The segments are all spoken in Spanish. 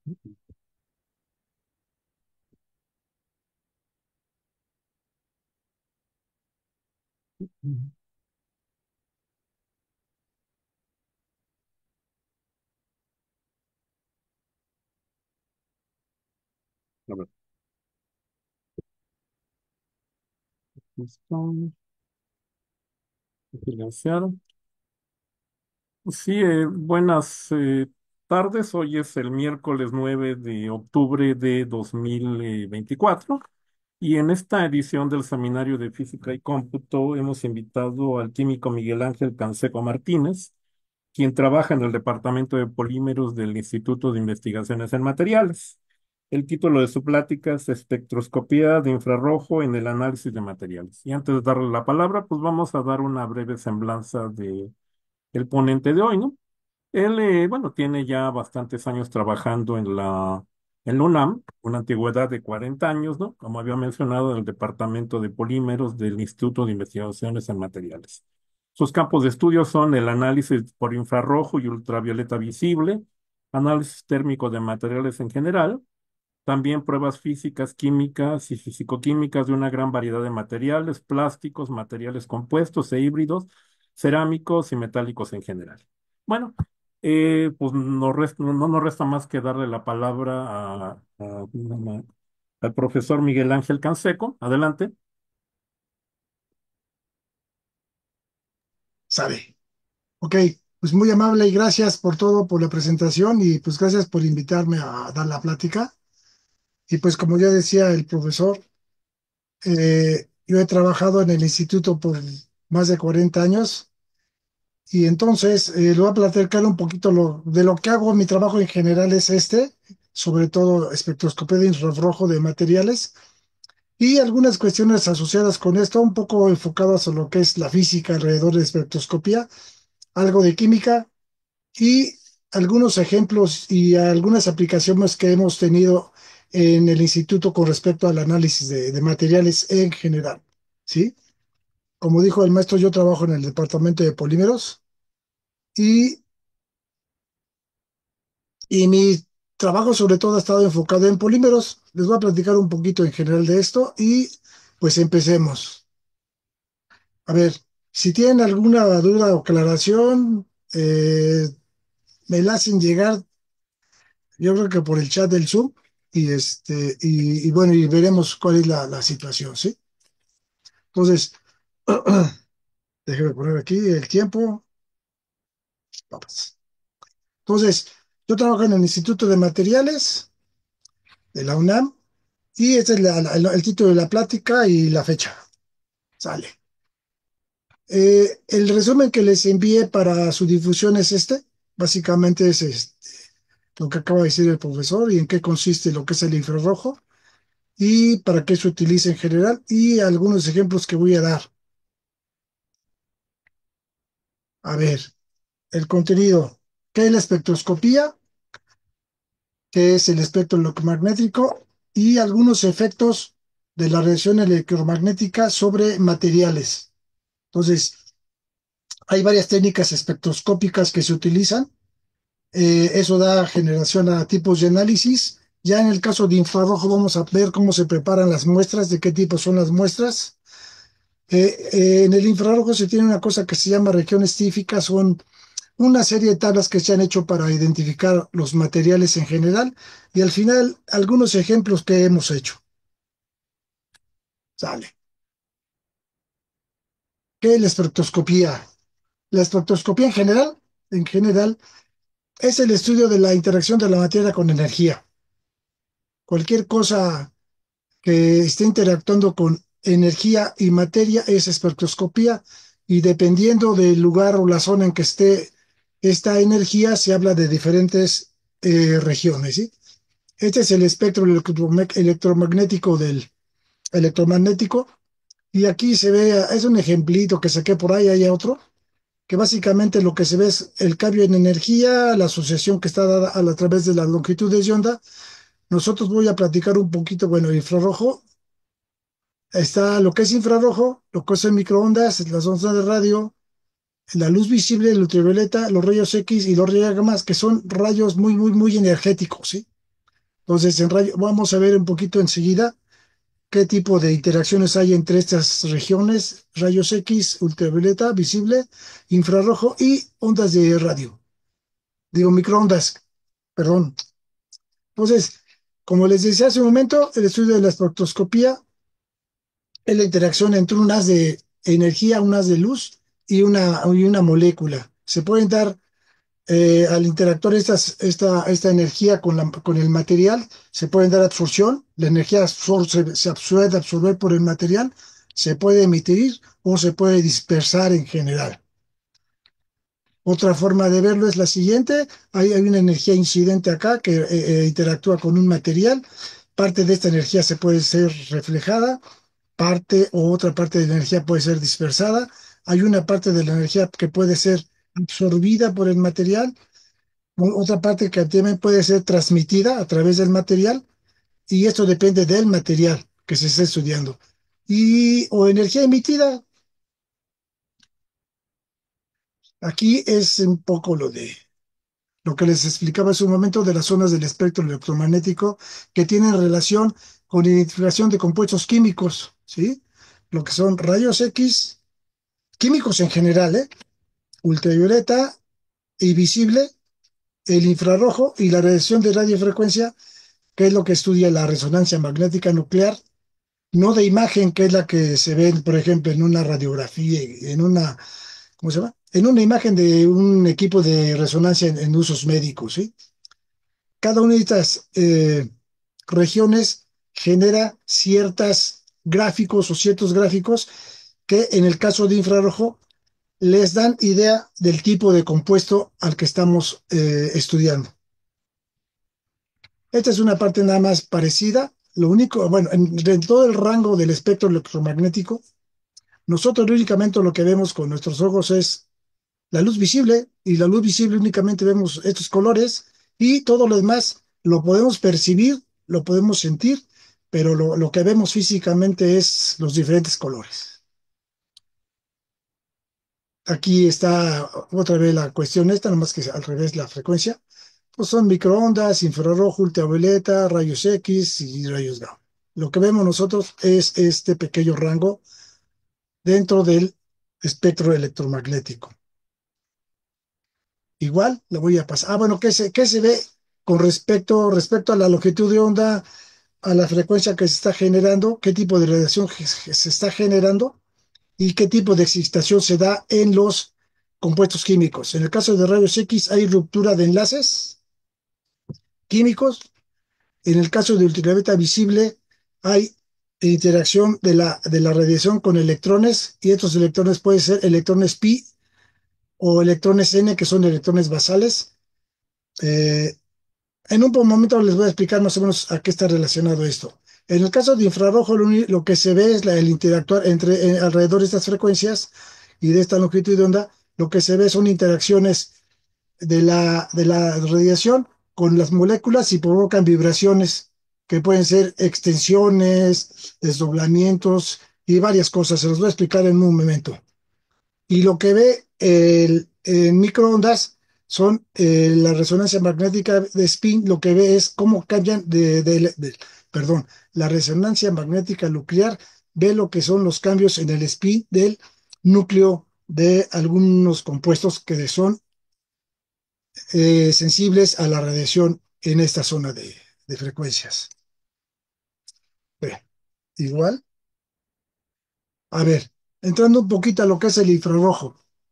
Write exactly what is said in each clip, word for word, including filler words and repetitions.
A ver, listo. Silenciar. Sí, eh, buenas eh, tardes. Hoy es el miércoles nueve de octubre de dos mil veinticuatro y en esta edición del Seminario de Física y Cómputo hemos invitado al químico Miguel Ángel Canseco Martínez, quien trabaja en el Departamento de Polímeros del Instituto de Investigaciones en Materiales. El título de su plática es Espectroscopía de infrarrojo en el análisis de materiales. Y antes de darle la palabra, pues vamos a dar una breve semblanza de el ponente de hoy, ¿no? Él, eh, bueno, tiene ya bastantes años trabajando en la, en la UNAM, una antigüedad de cuarenta años, ¿no? Como había mencionado, en el Departamento de Polímeros del Instituto de Investigaciones en Materiales. Sus campos de estudio son el análisis por infrarrojo y ultravioleta visible, análisis térmico de materiales en general, también pruebas físicas, químicas y fisicoquímicas de una gran variedad de materiales, plásticos, materiales compuestos e híbridos, cerámicos y metálicos en general. Bueno, eh, pues no, resta- no no nos resta más que darle la palabra a, a- al profesor Miguel Ángel Canseco. Adelante. Sabe. Ok, pues muy amable y gracias por todo, por la presentación y pues gracias por invitarme a dar la plática. Y pues como ya decía el profesor, eh, yo he trabajado en el instituto por más de cuarenta años y entonces eh, le voy a platicar un poquito lo, de lo que hago. Mi trabajo en general es este, sobre todo espectroscopía de infrarrojo de materiales y algunas cuestiones asociadas con esto, un poco enfocadas a lo que es la física alrededor de espectroscopía, algo de química y algunos ejemplos y algunas aplicaciones que hemos tenido en el instituto con respecto al análisis de, de materiales en general, ¿sí? Como dijo el maestro, yo trabajo en el departamento de polímeros y, y mi trabajo sobre todo ha estado enfocado en polímeros. Les voy a platicar un poquito en general de esto y pues empecemos. A ver, si tienen alguna duda o aclaración, eh, me la hacen llegar. Yo creo que por el chat del Zoom y este y, y bueno, y veremos cuál es la, la situación, ¿sí? Entonces, déjeme poner aquí el tiempo. Vamos. Entonces, yo trabajo en el Instituto de Materiales de la UNAM y este es la- la- el, el título de la plática y la fecha. Sale. Eh, el resumen que les envié para su difusión es este. Básicamente es este, lo que acaba de decir el profesor y en qué consiste lo que es el infrarrojo y para qué se utiliza en general y algunos ejemplos que voy a dar. A ver, el contenido. ¿Qué es la espectroscopía? ¿Qué es el espectro electromagnético? Y algunos efectos de la radiación electromagnética sobre materiales. Entonces, hay varias técnicas espectroscópicas que se utilizan. Eh, eso da generación a tipos de análisis. Ya en el caso de infrarrojo vamos a ver cómo se preparan las muestras, de qué tipo son las muestras. Eh, eh, en el infrarrojo se tiene una cosa que se llama regiones típicas, son una serie de tablas que se han hecho para identificar los materiales en general y al final algunos ejemplos que hemos hecho. Sale. ¿Qué es la espectroscopía? La espectroscopía en general, en general, es el estudio de la interacción de la materia con energía. Cualquier cosa que esté interactuando con energía y materia es espectroscopía y dependiendo del lugar o la zona en que esté esta energía, se habla de diferentes eh, regiones, ¿sí? Este es el espectro electromagnético del electromagnético. Y aquí se ve, es un ejemplito que saqué por ahí, hay otro, que básicamente lo que se ve es el cambio en energía, la asociación que está dada a, la, a través de las longitudes de onda. Nosotros voy a platicar un poquito, bueno, infrarrojo. Está lo que es infrarrojo, lo que son microondas, las ondas de radio, la luz visible, el ultravioleta, los rayos X y los rayos gamma, que son rayos muy, muy, muy energéticos, ¿sí? Entonces, en rayo- vamos a ver un poquito enseguida qué tipo de interacciones hay entre estas regiones, rayos X, ultravioleta, visible, infrarrojo y ondas de radio, digo microondas, perdón. Entonces, como les decía hace un momento, el estudio de la espectroscopía es la interacción entre un haz de energía, un haz de luz y una, y una molécula. Se pueden dar eh, al interactuar estas, esta, esta energía con, la, con el material, se puede dar absorción, la energía absor se, se absuelve, absorber por el material, se puede emitir o se puede dispersar en general. Otra forma de verlo es la siguiente, hay, hay una energía incidente acá que eh, eh, interactúa con un material, parte de esta energía se puede ser reflejada, parte o otra parte de la energía puede ser dispersada, hay una parte de la energía que puede ser absorbida por el material, otra parte que también puede ser transmitida a través del material y esto depende del material que se esté estudiando. Y o energía emitida, aquí es un poco lo de lo que les explicaba hace un momento de las zonas del espectro electromagnético que tienen relación con identificación de compuestos químicos, ¿sí? Lo que son rayos X, químicos en general, ¿eh? Ultravioleta y visible, el infrarrojo y la radiación de radiofrecuencia, que es lo que estudia la resonancia magnética nuclear, no de imagen, que es la que se ve, por ejemplo, en una radiografía, en una, ¿cómo se llama? En una imagen de un equipo de resonancia en, en usos médicos, ¿sí? Cada una de estas eh, regiones genera ciertos gráficos o ciertos gráficos que en el caso de infrarrojo les dan idea del tipo de compuesto al que estamos eh, estudiando. Esta es una parte nada más parecida. Lo único, bueno, en, en todo el rango del espectro electromagnético, nosotros únicamente lo que vemos con nuestros ojos es la luz visible y la luz visible únicamente vemos estos colores y todo lo demás lo podemos percibir, lo podemos sentir, pero lo, lo que vemos físicamente es los diferentes colores. Aquí está otra vez la cuestión esta, nomás que al revés la frecuencia. Pues son microondas, infrarrojo, ultravioleta, rayos X y rayos gamma. Lo que vemos nosotros es este pequeño rango dentro del espectro electromagnético. Igual le voy a pasar. Ah, bueno, ¿qué se, qué se ve con respecto, respecto a la longitud de onda, a la frecuencia que se está generando, qué tipo de radiación se está generando y qué tipo de excitación se da en los compuestos químicos? En el caso de rayos X hay ruptura de enlaces químicos. En el caso de ultravioleta visible hay interacción de la, de la radiación con electrones y estos electrones pueden ser electrones pi o electrones n, que son electrones basales. Eh, En un momento les voy a explicar más o menos a qué está relacionado esto. En el caso de infrarrojo, lo, uni- lo que se ve es la- el interactuar entre eh, alrededor de estas frecuencias y de esta longitud de onda. Lo que se ve son interacciones de la, de la radiación con las moléculas y provocan vibraciones que pueden ser extensiones, desdoblamientos y varias cosas. Se los voy a explicar en un momento. Y lo que ve el, en microondas son eh, la resonancia magnética de spin, lo que ve es cómo cambian de, de- de- perdón, la resonancia magnética nuclear ve lo que son los cambios en el spin del núcleo de algunos compuestos que son eh, sensibles a la radiación en esta zona de, de frecuencias. Ve, igual, a ver, entrando un poquito a lo que es el infrarrojo.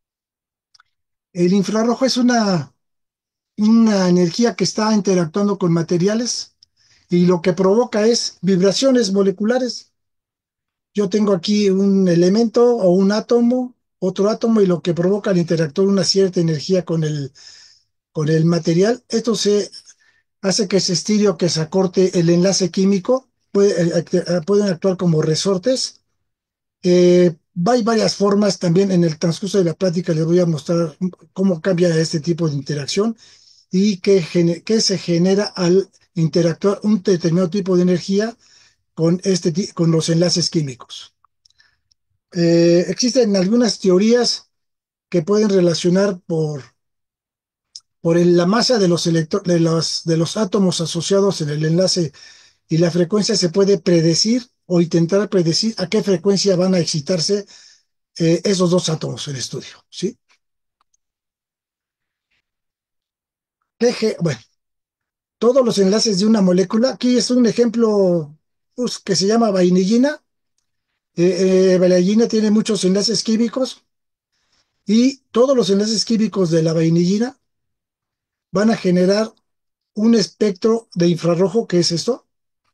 El infrarrojo es una una energía que está interactuando con materiales y lo que provoca es vibraciones moleculares. Yo tengo aquí un elemento o un átomo, otro átomo, y lo que provoca al interactuar una cierta energía con el, con el material, esto se hace que se estire o que se acorte el enlace químico, puede, eh, eh, pueden actuar como resortes. Eh, hay varias formas también en el transcurso de la plática, les voy a mostrar cómo cambia este tipo de interacción y que, gene- que se genera al interactuar un determinado tipo de energía con, este, ti- con los enlaces químicos. Eh, existen algunas teorías que pueden relacionar por, por el- la masa de los, electro- de los, de los átomos asociados en el enlace y la frecuencia se puede predecir o intentar predecir a qué frecuencia van a excitarse eh, esos dos átomos en estudio, ¿sí? Eje- bueno, todos los enlaces de una molécula, aquí es un ejemplo pues, que se llama vainillina. Eh, eh, vainillina tiene muchos enlaces químicos y todos los enlaces químicos de la vainillina van a generar un espectro de infrarrojo, que es esto,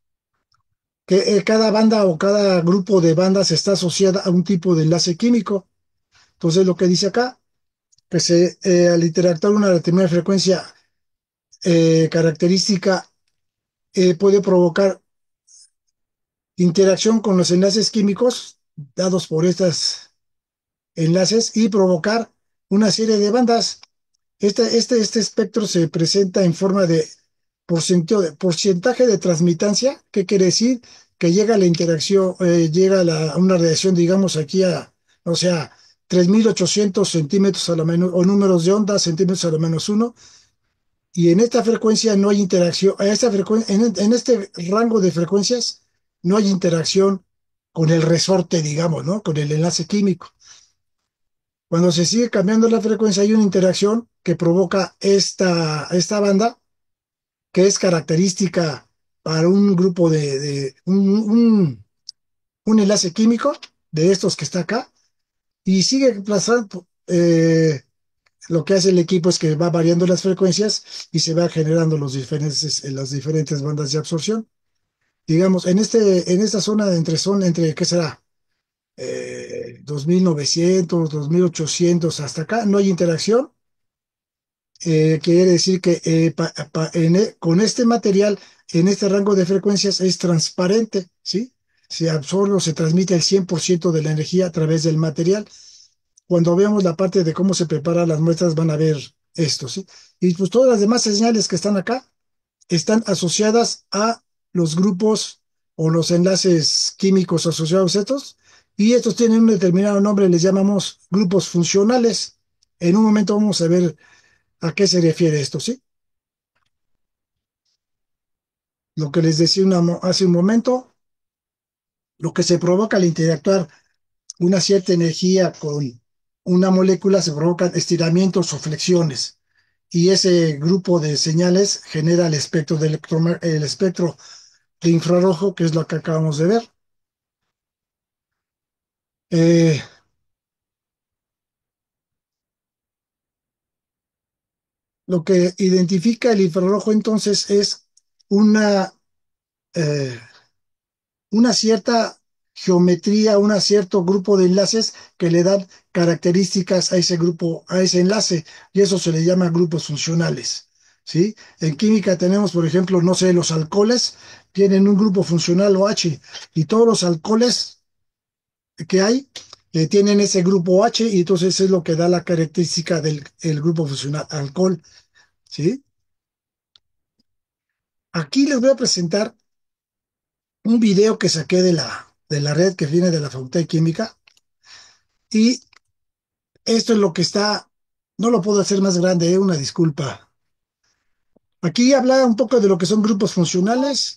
que eh, cada banda o cada grupo de bandas está asociada a un tipo de enlace químico. Entonces, lo que dice acá, que se, eh, al interactuar una determinada frecuencia eh, característica, eh, puede provocar interacción con los enlaces químicos dados por estos enlaces y provocar una serie de bandas. Este, este, este espectro se presenta en forma de porcentaje de, porcentaje de transmitancia. ¿Qué quiere decir? Que llega la interacción, eh, llega a, la- a una radiación, digamos, aquí a, o sea, tres mil ochocientos centímetros a la menos, o números de onda, centímetros a la menos uno, y en esta frecuencia no hay interacción, a esta frecuencia, en, en este rango de frecuencias no hay interacción con el resorte, digamos, ¿no? Con el enlace químico. Cuando se sigue cambiando la frecuencia, hay una interacción que provoca esta, esta banda, que es característica para un grupo de, de un, un- un enlace químico de estos que está acá, y sigue pasando. Eh, lo que hace el equipo es que va variando las frecuencias y se va generando los diferentes, las diferentes bandas de absorción. Digamos, en, este, en esta zona de entre, son, entre, ¿qué será? Eh, dos mil novecientos, dos mil ochocientos, hasta acá no hay interacción. Eh, quiere decir que eh, pa- pa- en e- con este material, en este rango de frecuencias, es transparente, ¿sí? Se absorbe o se transmite el cien por ciento de la energía a través del material. Cuando veamos la parte de cómo se preparan las muestras, van a ver esto, ¿sí? Y pues todas las demás señales que están acá están asociadas a los grupos o los enlaces químicos asociados a estos, y estos tienen un determinado nombre, les llamamos grupos funcionales. En un momento vamos a ver a qué se refiere esto, ¿sí? Lo que les decía una mo- hace un momento, lo que se provoca al interactuar una cierta energía con una molécula, se provocan estiramientos o flexiones. Y ese grupo de señales genera el espectro de electroma- el espectro de infrarrojo, que es lo que acabamos de ver. Eh, lo que identifica el infrarrojo entonces es una, eh, una cierta geometría, un cierto grupo de enlaces que le dan características a ese grupo, a ese enlace, y eso se le llama grupos funcionales, ¿sí? En química tenemos, por ejemplo, no sé, los alcoholes tienen un grupo funcional OH, y todos los alcoholes que hay eh, tienen ese grupo OH, y entonces es lo que da la característica del el grupo funcional alcohol, ¿sí? Aquí les voy a presentar un video que saqué de la, de la red que viene de la Facultad de Química. Y esto es lo que está, no lo puedo hacer más grande, eh, una disculpa. Aquí habla un poco de lo que son grupos funcionales.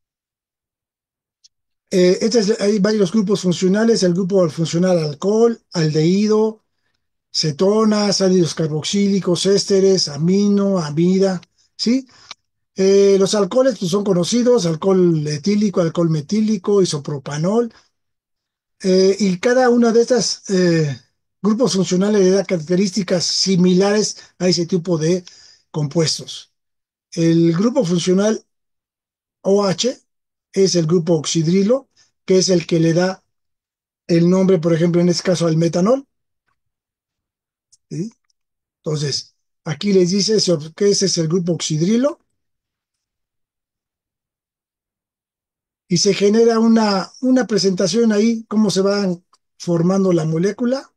Eh, este es- hay varios grupos funcionales, el grupo funcional alcohol, aldehído, cetonas, ácidos carboxílicos, ésteres, amino, amida, ¿sí? Eh, los alcoholes pues, son conocidos: alcohol etílico, alcohol metílico, isopropanol. Eh, y cada una de estas eh, grupos funcionales le da características similares a ese tipo de compuestos. El grupo funcional OH es el grupo oxidrilo, que es el que le da el nombre, por ejemplo, en este caso al metanol, ¿sí? Entonces, aquí les dice que ese es el grupo oxidrilo, y se genera una, una presentación ahí, cómo se va formando la molécula,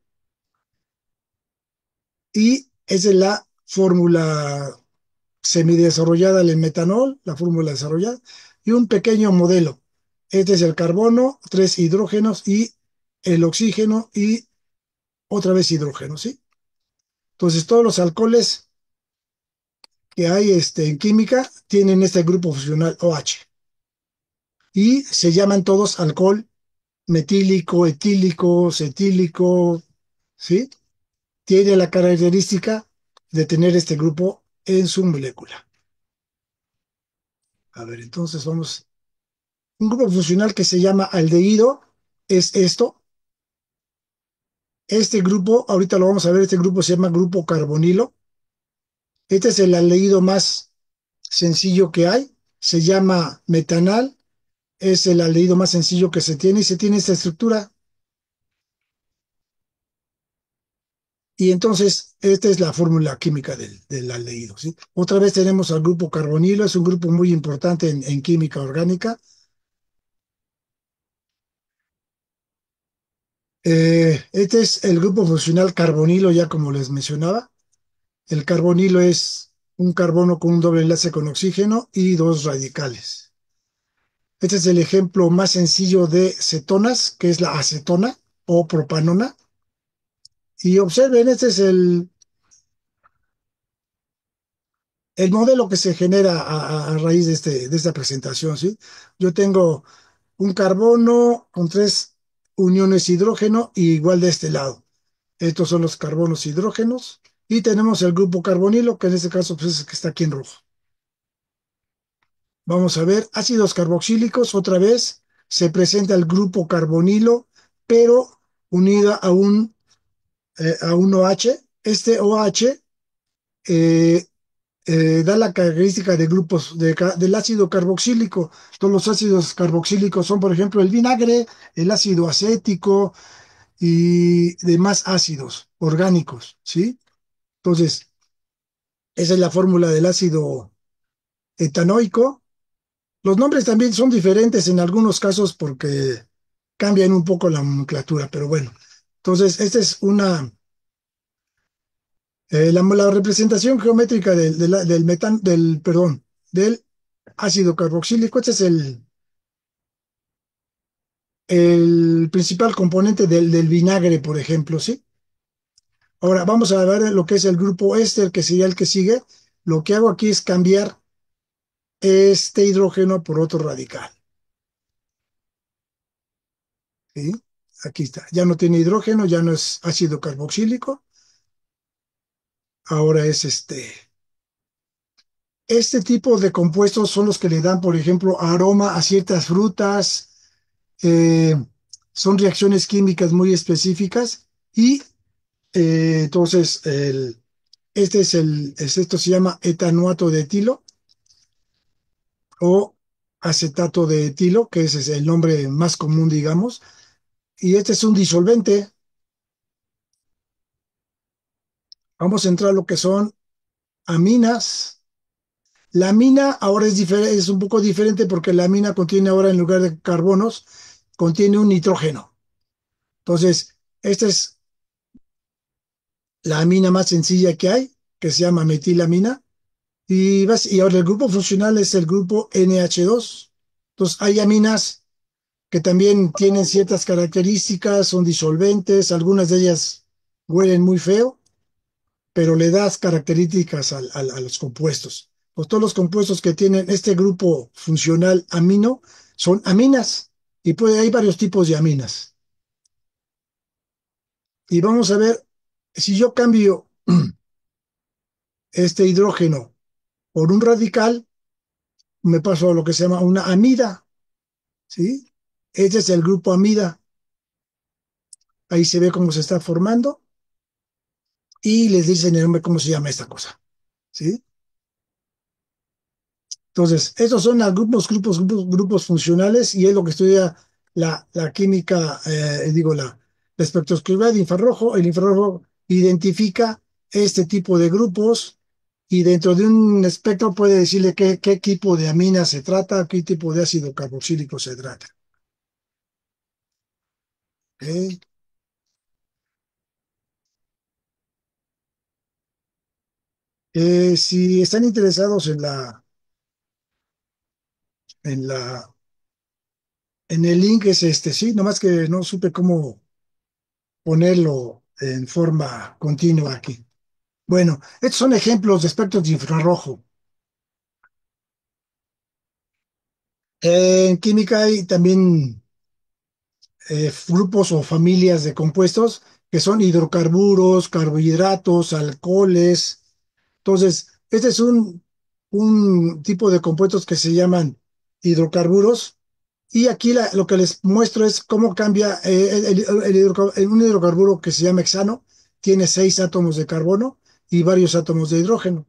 y esa es la fórmula semidesarrollada el metanol, la fórmula desarrollada, y un pequeño modelo. Este es el carbono, tres hidrógenos y el oxígeno y otra vez hidrógeno, ¿sí? Entonces todos los alcoholes que hay este, en química tienen este grupo funcional O H y se llaman todos alcohol metílico, etílico, cetílico, ¿sí? Tiene la característica de tener este grupo en su molécula. A ver, entonces vamos. Un grupo funcional que se llama aldehído es esto. Este grupo, ahorita lo vamos a ver, este grupo se llama grupo carbonilo. Este es el aldehído más sencillo que hay. Se llama metanal. Es el aldehído más sencillo que se tiene y se tiene esta estructura. Y entonces, esta es la fórmula química del, del aldehído, ¿sí? Otra vez tenemos al grupo carbonilo, es un grupo muy importante en, en química orgánica. Eh, este es el grupo funcional carbonilo, ya como les mencionaba. El carbonilo es un carbono con un doble enlace con oxígeno y dos radicales. Este es el ejemplo más sencillo de cetonas, que es la acetona o propanona. Y observen, este es el, el modelo que se genera a, a raíz de, este, de esta presentación, ¿sí? Yo tengo un carbono con tres uniones hidrógeno y igual de este lado. Estos son los carbonos hidrógenos. Y tenemos el grupo carbonilo, que en este caso pues, es el que está aquí en rojo. Vamos a ver, ácidos carboxílicos, otra vez se presenta el grupo carbonilo, pero unida a un, eh, a un OH. Este OH eh, eh, da la característica de grupos de ca- del ácido carboxílico. Todos los ácidos carboxílicos son, por ejemplo, el vinagre, el ácido acético y demás ácidos orgánicos, ¿sí? Entonces, esa es la fórmula del ácido etanoico. Los nombres también son diferentes en algunos casos porque cambian un poco la nomenclatura, pero bueno. Entonces, esta es una, eh, la, la representación geométrica del, del, del metan, del, perdón, del ácido carboxílico. Este es el, el principal componente del, del vinagre, por ejemplo, ¿sí? Ahora vamos a ver lo que es el grupo éster, que sería el que sigue. Lo que hago aquí es cambiar este hidrógeno por otro radical, ¿sí? Aquí está. Ya no tiene hidrógeno, ya no es ácido carboxílico. Ahora es este. Este tipo de compuestos son los que le dan, por ejemplo, aroma a ciertas frutas. eh, Son reacciones químicas muy específicas y eh, entonces el, este es el, es- esto se llama etanoato de etilo o acetato de etilo, que ese es el nombre más común, digamos. Y este es un disolvente. Vamos a entrar a lo que son aminas. La amina ahora es, difer- es un poco diferente porque la amina contiene ahora en lugar de carbonos, contiene un nitrógeno. Entonces, esta es la amina más sencilla que hay, que se llama metilamina. Y, vas- y ahora el grupo funcional es el grupo N H dos. Entonces, hay aminas que también tienen ciertas características, son disolventes, algunas de ellas huelen muy feo, pero le das características al- al- a los compuestos. Pues todos los compuestos que tienen este grupo funcional amino son aminas y puede, hay varios tipos de aminas. Y vamos a ver, si yo cambio este hidrógeno por un radical, me paso a lo que se llama una amida, ¿sí? Este es el grupo amida. Ahí se ve cómo se está formando y les dicen el nombre, cómo se llama esta cosa, ¿sí? Entonces, estos son algunos grupos, grupos, grupos funcionales y es lo que estudia la, la química, eh, digo, la, la espectroscopía de infrarrojo. El infrarrojo identifica este tipo de grupos y dentro de un espectro puede decirle qué, qué tipo de amina se trata, qué tipo de ácido carboxílico se trata. ¿Ok? Eh, si están interesados en la, en la, en el link es este, sí, nomás que no supe cómo ponerlo en forma continua aquí. Bueno, estos son ejemplos de espectros de infrarrojo. Eh, en química hay también eh, grupos o familias de compuestos que son hidrocarburos, carbohidratos, alcoholes. Entonces, este es un, un tipo de compuestos que se llaman hidrocarburos. Y aquí la- lo que les muestro es cómo cambia eh, el, el- el hidroca- el- un hidrocarburo que se llama hexano, tiene seis átomos de carbono y varios átomos de hidrógeno.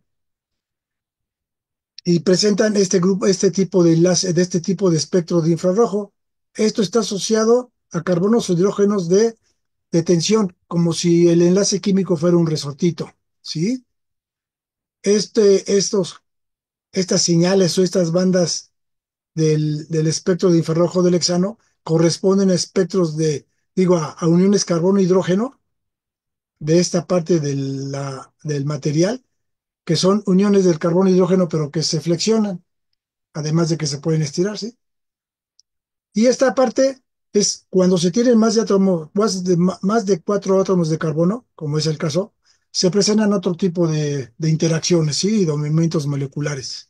Y presentan este grupo, este tipo de enlace, de este tipo de espectro de infrarrojo. Esto está asociado a carbonos o hidrógenos de, de tensión, como si el enlace químico fuera un resortito, ¿sí? Este, estos, estas señales o estas bandas del, del espectro de infrarrojo del hexano corresponden a espectros de, digo, a, a uniones carbono-hidrógeno de esta parte de la, del material, que son uniones del carbono-hidrógeno, pero que se flexionan, además de que se pueden estirar, ¿sí? Y esta parte es cuando se tienen más de átomos, más de, más de cuatro átomos de carbono, como es el caso, se presentan otro tipo de, de interacciones, ¿sí? De movimientos moleculares.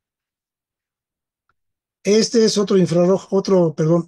Este es otro infrarrojo, otro, perdón,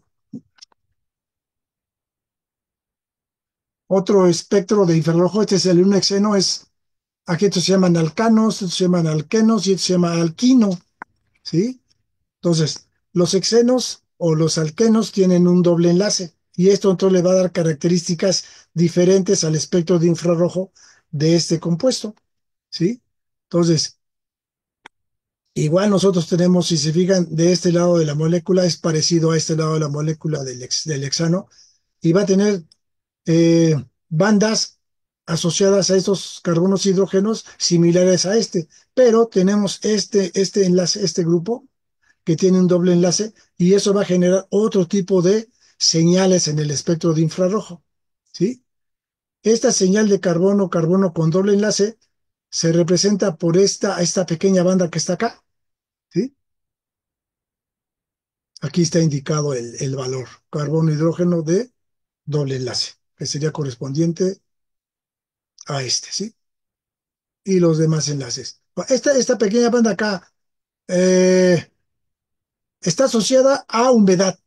otro espectro de infrarrojo. Este es el un hexeno, es, aquí estos se llaman alcanos, estos se llaman alquenos y este se llama alquino, ¿sí? Entonces, los hexenos o los alquenos tienen un doble enlace y esto entonces le va a dar características diferentes al espectro de infrarrojo de este compuesto, ¿sí? Entonces, igual nosotros tenemos, si se fijan, de este lado de la molécula es parecido a este lado de la molécula del, hex- del hexano y va a tener eh, bandas asociadas a estos carbonos hidrógenos similares a este, pero tenemos este, este enlace, este grupo que tiene un doble enlace y eso va a generar otro tipo de señales en el espectro de infrarrojo, ¿sí? Esta señal de carbono, carbono con doble enlace se representa por esta, esta pequeña banda que está acá, ¿sí? Aquí está indicado el, el valor, carbono, hidrógeno de doble enlace, que sería correspondiente a este, ¿sí? Y los demás enlaces. Esta, esta pequeña banda acá eh, está asociada a humedad.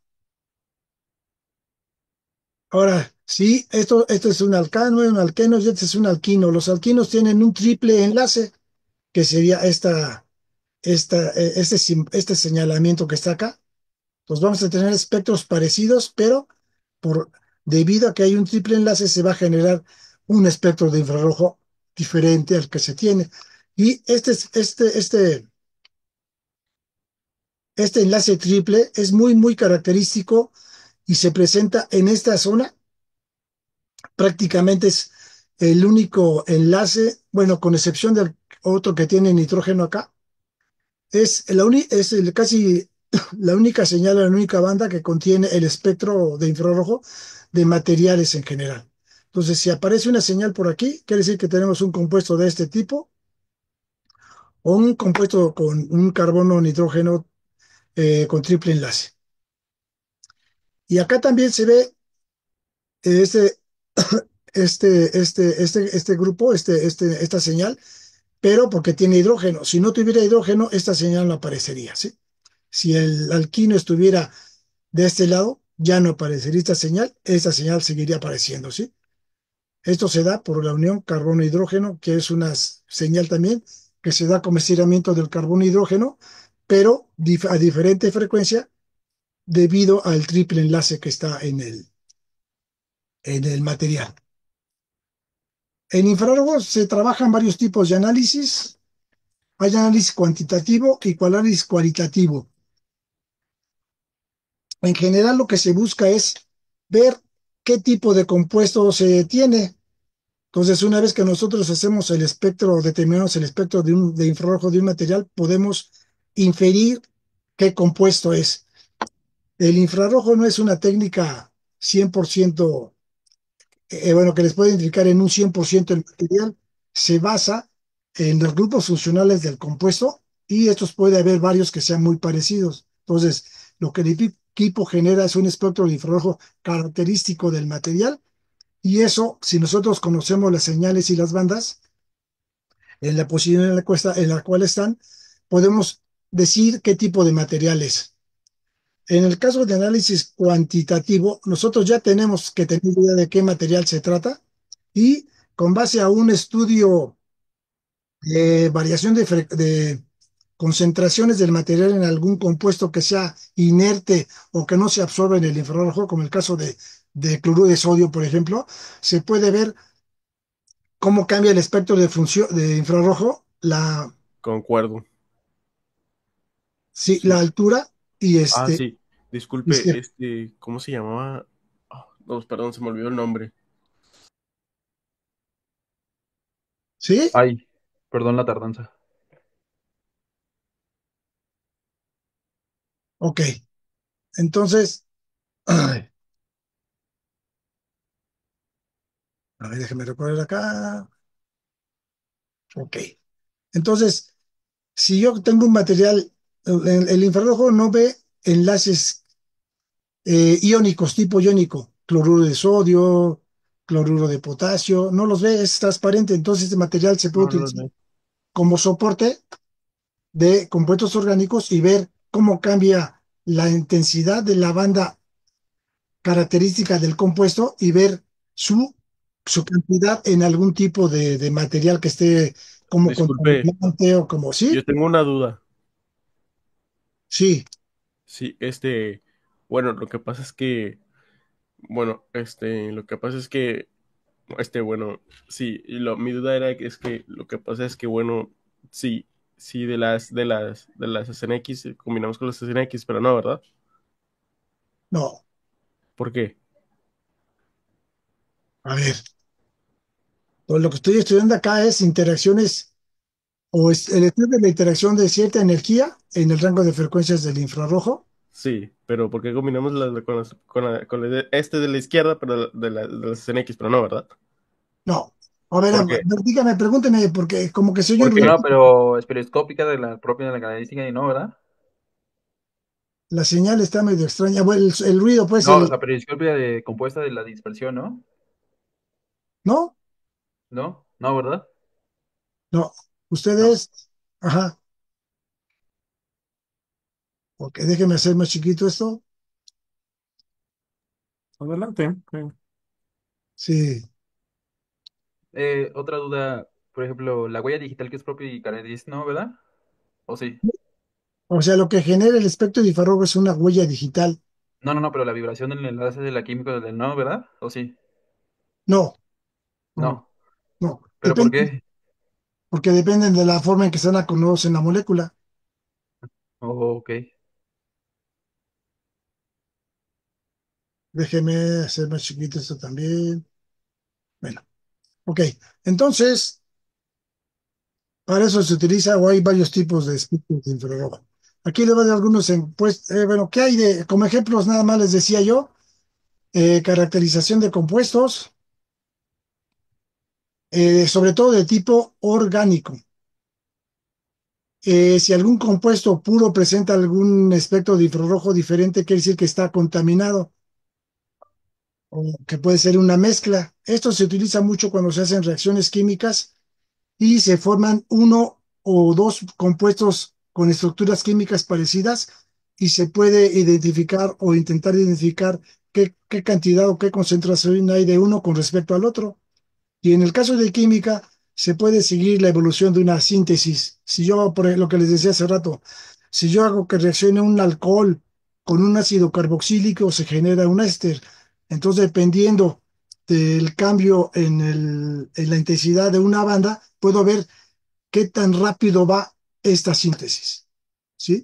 Ahora, sí, esto, esto es un alcano, un alqueno y este es un alquino. Los alquinos tienen un triple enlace, que sería esta, esta, eh, este, sim- este señalamiento que está acá. Entonces vamos a tener espectros parecidos, pero por, debido a que hay un triple enlace, se va a generar un espectro de infrarrojo diferente al que se tiene. Y este, es- este, este, este enlace triple es muy, muy característico y se presenta en esta zona. Prácticamente es el único enlace, bueno, con excepción del otro que tiene nitrógeno acá, es, la uni- es el casi la única señal, la única banda que contiene el espectro de infrarrojo de materiales en general. Entonces, si aparece una señal por aquí, quiere decir que tenemos un compuesto de este tipo o un compuesto con un carbono nitrógeno eh, con triple enlace. Y acá también se ve eh, este, este, este, este, este grupo, este, este, esta señal, pero porque tiene hidrógeno. Si no tuviera hidrógeno, esta señal no aparecería, ¿sí? Si el alquino estuviera de este lado, ya no aparecería esta señal, esta señal seguiría apareciendo, ¿sí? Esto se da por la unión carbono-hidrógeno, que es una señal también que se da como estiramiento del carbono-hidrógeno, pero a diferente frecuencia debido al triple enlace que está en el, en el material. En infrarrojos se trabajan varios tipos de análisis. Hay análisis cuantitativo y análisis cualitativo. En general, lo que se busca es ver qué tipo de compuesto se tiene. Entonces, una vez que nosotros hacemos el espectro, determinamos el espectro de, un, de infrarrojo de un material, podemos inferir qué compuesto es. El infrarrojo no es una técnica cien por ciento, eh, bueno, que les puede indicar en un cien por ciento el material. Se basa en los grupos funcionales del compuesto y estos puede haber varios que sean muy parecidos. Entonces, lo que el equipo genera es un espectro de infrarrojo característico del material y eso, si nosotros conocemos las señales y las bandas, en la posición en la, cuesta- en la cual están, podemos decir qué tipo de material es. En el caso de análisis cuantitativo, nosotros ya tenemos que tener idea de qué material se trata y con base a un estudio de variación de, fre- de concentraciones del material en algún compuesto que sea inerte o que no se absorbe en el infrarrojo, como el caso de, de cloruro de sodio, por ejemplo, se puede ver cómo cambia el espectro de función de infrarrojo, la, Concuerdo. sí, la Sí. altura y Ah, este, sí. y Disculpe, cier- este, ¿cómo se llamaba? Ah, no, perdón, se me olvidó el nombre. ¿sí? Ay, perdón la tardanza. Ok. Entonces, ay, a ver, déjeme recordar acá. Ok. Entonces, si yo tengo un material, el, el infrarrojo no ve enlaces eh, iónicos, tipo iónico, cloruro de sodio, cloruro de potasio, no los ve, es transparente, entonces este material se puede No, no lo utilizar sé. como soporte de compuestos orgánicos y ver cómo cambia la intensidad de la banda característica del compuesto y ver su, su cantidad en algún tipo de, de material que esté como Disculpe, contaminante o como, yo ¿sí? tengo una duda. Sí, Sí, este, bueno, lo que pasa es que, bueno, este, lo que pasa es que, este, bueno, sí, y lo, mi duda era que es que lo que pasa es que, bueno, sí, sí, de las, de las, de las S N X eh, combinamos con las S N X, pero no, ¿verdad? no, ¿Por qué? a ver, pues lo que estoy estudiando acá es interacciones o es el estudio de la interacción de cierta energía en el rango de frecuencias del infrarrojo. Sí, pero ¿por qué combinamos las- con, las- con, la- con la de- este de la izquierda, pero de, la, de las S N X, pero no, ¿verdad? No, a ver, a ¿Por ver, qué? dígame, pregúnteme, porque como que se oye un Porque ruido. no, pero estereoscópica de la propia de la canalística y no, ¿verdad? La señal está medio extraña. Bueno, el, el ruido, pues, No, el, la periodiscopia de, compuesta de la dispersión, ¿no? ¿no? ¿No? No, ¿verdad? No. No. Ustedes, ajá, ok, déjeme hacer más chiquito esto. Adelante. Sí. Sí. Eh, otra duda, por ejemplo, la huella digital que es propia y canadiense, ¿no, verdad? ¿O sí? O sea, lo que genera el espectro de infrarrojo es una huella digital. No, no, no, pero la vibración del enlace de la química del no, ¿verdad? ¿O sí? No, no, No. no. ¿Pero por Depende, qué? porque dependen de la forma en que están acomodados en la molécula. Oh, ok. Déjeme hacer más chiquito esto también. Bueno, ok. Entonces, para eso se utiliza o hay varios tipos de espectros de infrarrojo. Aquí le voy a dar algunos, en, pues, eh, bueno, ¿qué hay de, como ejemplos nada más les decía yo? Eh, caracterización de compuestos, eh, sobre todo de tipo orgánico. Eh, si algún compuesto puro presenta algún espectro de infrarrojo diferente, quiere decir que está contaminado o que puede ser una mezcla. Esto se utiliza mucho cuando se hacen reacciones químicas y se forman uno o dos compuestos con estructuras químicas parecidas y se puede identificar o intentar identificar qué, qué cantidad o qué concentración hay de uno con respecto al otro. Y en el caso de química, se puede seguir la evolución de una síntesis. Si yo, por lo que les decía hace rato, si yo hago que reaccione un alcohol con un ácido carboxílico, se genera un éster. Entonces, dependiendo del cambio en, el- en la intensidad de una banda, puedo ver qué tan rápido va esta síntesis. ¿Sí?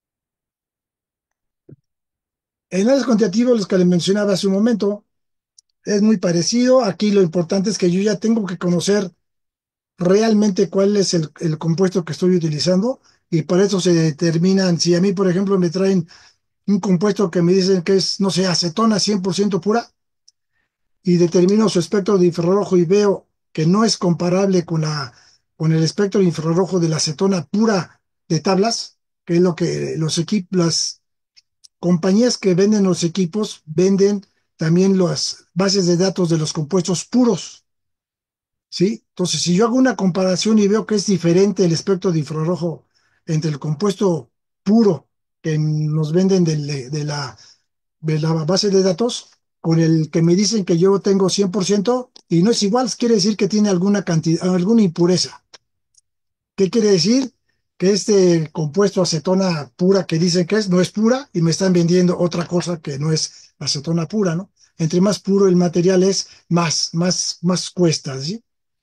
En análisis cuantitativo, los que les mencionaba hace un momento, es muy parecido. Aquí lo importante es que yo ya tengo que conocer realmente cuál es el, el compuesto que estoy utilizando y para eso se determinan, si a mí, por ejemplo, me traen un compuesto que me dicen que es, no sé, acetona cien por ciento pura y determino su espectro de infrarrojo y veo que no es comparable con la, con el espectro de infrarrojo de la acetona pura de tablas, que es lo que los equipos, las compañías que venden los equipos venden también las bases de datos de los compuestos puros. ¿sí? Entonces, si yo hago una comparación y veo que es diferente el espectro de infrarrojo entre el compuesto puro que nos venden del- de, la, de la base de datos con el que me dicen que yo tengo cien por ciento y no es igual, quiere decir que tiene alguna cantidad, alguna impureza. ¿Qué quiere decir? Que este compuesto acetona pura que dicen que es, no es pura y me están vendiendo otra cosa que no es acetona pura, ¿no? Entre más puro el material es, más, más, más cuesta, ¿sí?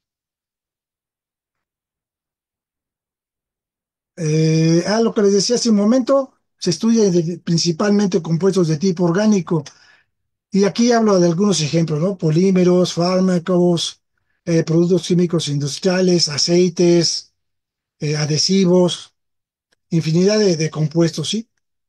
Eh, ah, lo que les decía hace un momento, se estudia de- principalmente compuestos de tipo orgánico y aquí hablo de algunos ejemplos, ¿no? Polímeros, fármacos, eh, productos químicos industriales, aceites, eh, adhesivos, infinidad de, de compuestos, ¿sí?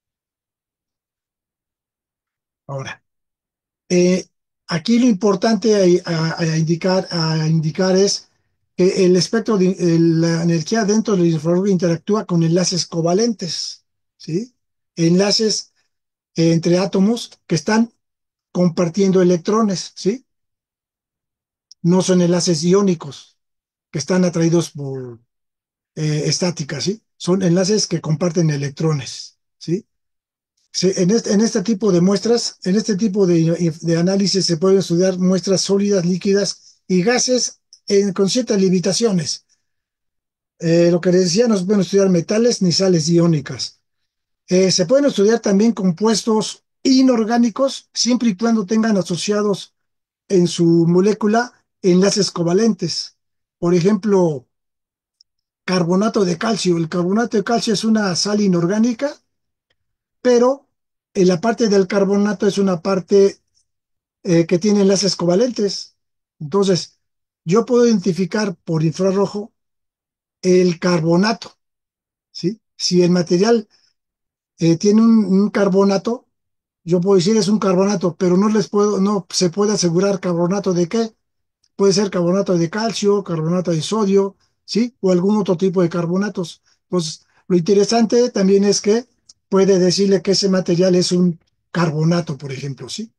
Ahora. Eh, Aquí lo importante a, a- a indicar, a indicar es que el espectro de eh, la energía dentro del infrarrojo interactúa con enlaces covalentes, ¿sí? Enlaces eh, entre átomos que están compartiendo electrones, ¿sí? No son enlaces iónicos que están atraídos por eh, estática, ¿sí? Son enlaces que comparten electrones, ¿sí? Se- en este, en este tipo de muestras, en este tipo de, de análisis se pueden estudiar muestras sólidas, líquidas y gases en- con ciertas limitaciones. Eh, lo que les decía, no se pueden estudiar metales ni sales iónicas. Eh, se pueden estudiar también compuestos inorgánicos siempre y cuando tengan asociados en su molécula enlaces covalentes. Por ejemplo, carbonato de calcio. El carbonato de calcio es una sal inorgánica, pero en la parte del carbonato es una parte eh, que tiene enlaces covalentes. Entonces, yo puedo identificar por infrarrojo el carbonato, ¿sí? Si el material eh, tiene un, un carbonato, yo puedo decir es un carbonato, pero no les puedo, no se puede asegurar carbonato de qué. Puede ser carbonato de calcio, carbonato de sodio, ¿sí? O algún otro tipo de carbonatos. Pues lo interesante también es que puede decirle que ese material es un carbonato, por ejemplo, ¿sí?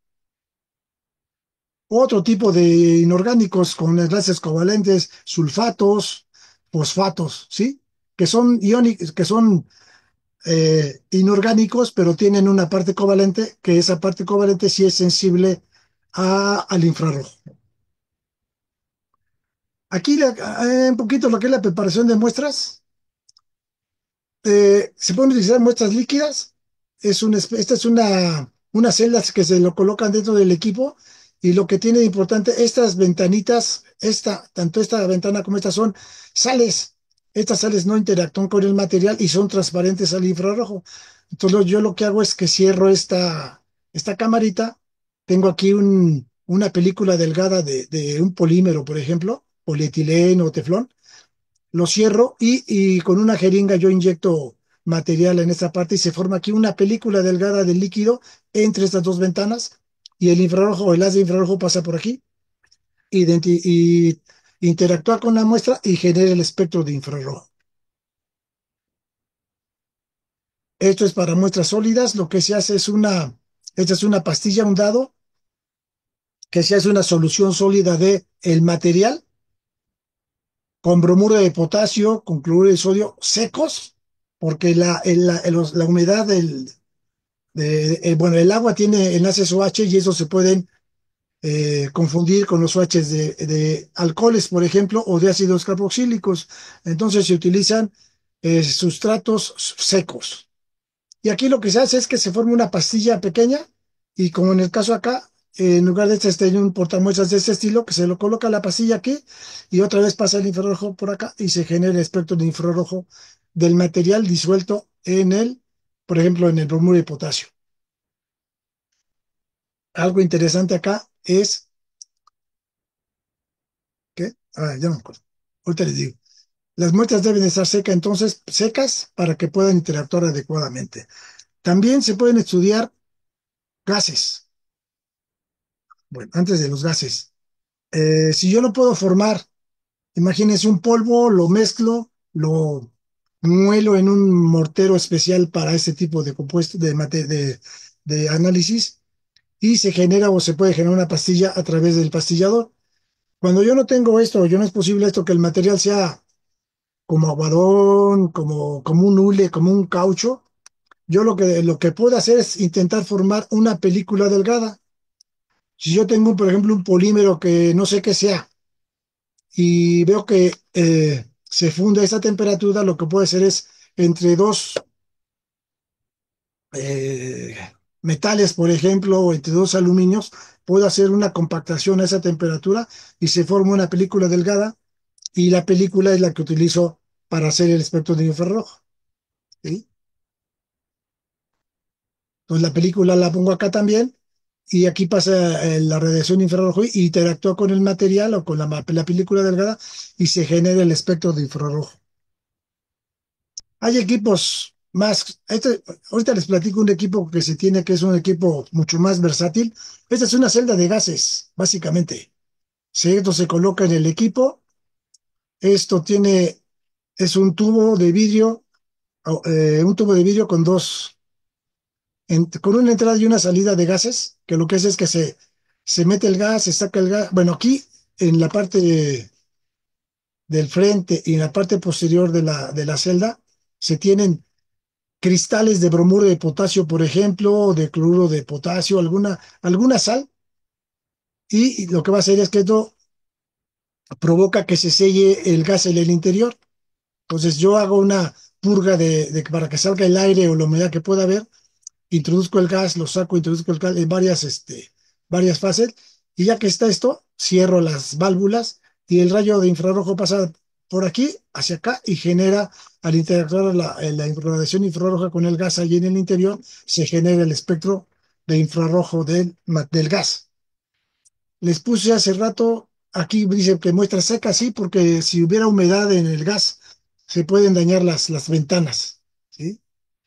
Otro tipo de inorgánicos con enlaces covalentes, sulfatos, fosfatos, ¿sí? Que son iónicos, que son eh, inorgánicos, pero tienen una parte covalente, que esa parte covalente sí es sensible a- al infrarrojo. Aquí la- eh, un poquito lo que es la preparación de muestras. Eh, se pueden utilizar muestras líquidas. Es un, espe- esta es una, unas celdas que se lo colocan dentro del equipo y lo que tiene de importante, estas ventanitas, esta, tanto esta ventana como esta son sales. Estas sales no interactúan con el material y son transparentes al infrarrojo. Entonces yo lo que hago es que cierro esta, esta camarita. Tengo aquí un- una película delgada de, de un polímero, por ejemplo, polietileno o teflón, lo cierro y, y con una jeringa yo inyecto material en esta parte y se forma aquí una película delgada de líquido entre estas dos ventanas y el infrarrojo, el haz de infrarrojo pasa por aquí identi- y interactúa con la muestra y genera el espectro de infrarrojo. Esto es para muestras sólidas, lo que se hace es una, esta es una pastilla, un dado, que se hace una solución sólida de el material con bromuro de potasio, con cloruro de sodio secos, porque la, el- la, el- la humedad del, de- eh, bueno, el agua tiene enlaces OH y esos se pueden eh, confundir con los OH de, de alcoholes, por ejemplo, o de ácidos carboxílicos. Entonces se utilizan eh, sustratos secos. Y aquí lo que se hace es que se forma una pastilla pequeña y como en el caso acá, eh, en lugar de este, este, hay un portamuestras de este estilo que se lo coloca la pastilla aquí y otra vez pasa el infrarrojo por acá y se genera el espectro de infrarrojo del material disuelto en el, por ejemplo, en el bromuro de potasio. Algo interesante acá es que, ah, ya no me acuerdo, ahorita les digo, las muestras deben estar secas, entonces secas para que puedan interactuar adecuadamente. También se pueden estudiar gases. Bueno, antes de los gases. Eh, si yo no puedo formar, imagínense un polvo, lo mezclo, lo muelo en un mortero especial para este tipo de compuesto de, mate- de, de análisis y se genera o se puede generar una pastilla a través del pastillador. Cuando yo no tengo esto, yo no es posible esto que el material sea como aguadón, como, como un hule, como un caucho. Yo lo que, lo que puedo hacer es intentar formar una película delgada. Si yo tengo, por ejemplo, un polímero que no sé qué sea y veo que eh, se funde a esa temperatura, lo que puedo hacer es entre dos eh, metales, por ejemplo, o entre dos aluminios, puedo hacer una compactación a esa temperatura y se forma una película delgada y la película es la que utilizo para hacer el espectro de infrarrojo. ¿Sí? Entonces la película la pongo acá también y aquí pasa eh, la radiación infrarrojo y interactúa con el material o con la, ma- la película delgada y se genera el espectro de infrarrojo. Hay equipos más, este, ahorita les platico un equipo que se tiene que es un equipo mucho más versátil. Esta es una celda de gases, básicamente. Sí, esto se coloca en el equipo. Esto tiene, es un tubo de vidrio, o, eh, un tubo de vidrio con dos en- con una entrada y una salida de gases, que lo que hace es que se, se mete el gas, se saca el gas. Bueno, aquí en la parte del frente y en la parte posterior de la, de la celda se tienen cristales de bromuro de potasio, por ejemplo, o de cloruro de potasio, alguna, alguna sal, y lo que va a hacer es que esto provoca que se selle el gas en el interior. Entonces yo hago una purga de, de- para que salga el aire o la humedad que pueda haber, introduzco el gas, lo saco, introduzco el gas en varias, este, varias fases, y ya que está esto, cierro las válvulas y el rayo de infrarrojo pasa por aquí hacia acá y genera, al interactuar la, eh, la radiación infrarroja con el gas allí en el interior, se genera el espectro de infrarrojo del, ma- del gas. Les puse hace rato, aquí dice que muestra seca, sí, porque si hubiera humedad en el gas, se pueden dañar las, las ventanas, ¿sí?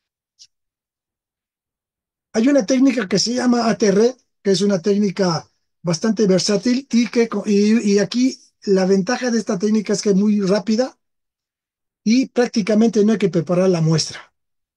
Hay una técnica que se llama A T R, que es una técnica bastante versátil y que y, y aquí la ventaja de esta técnica es que es muy rápida y prácticamente no hay que preparar la muestra.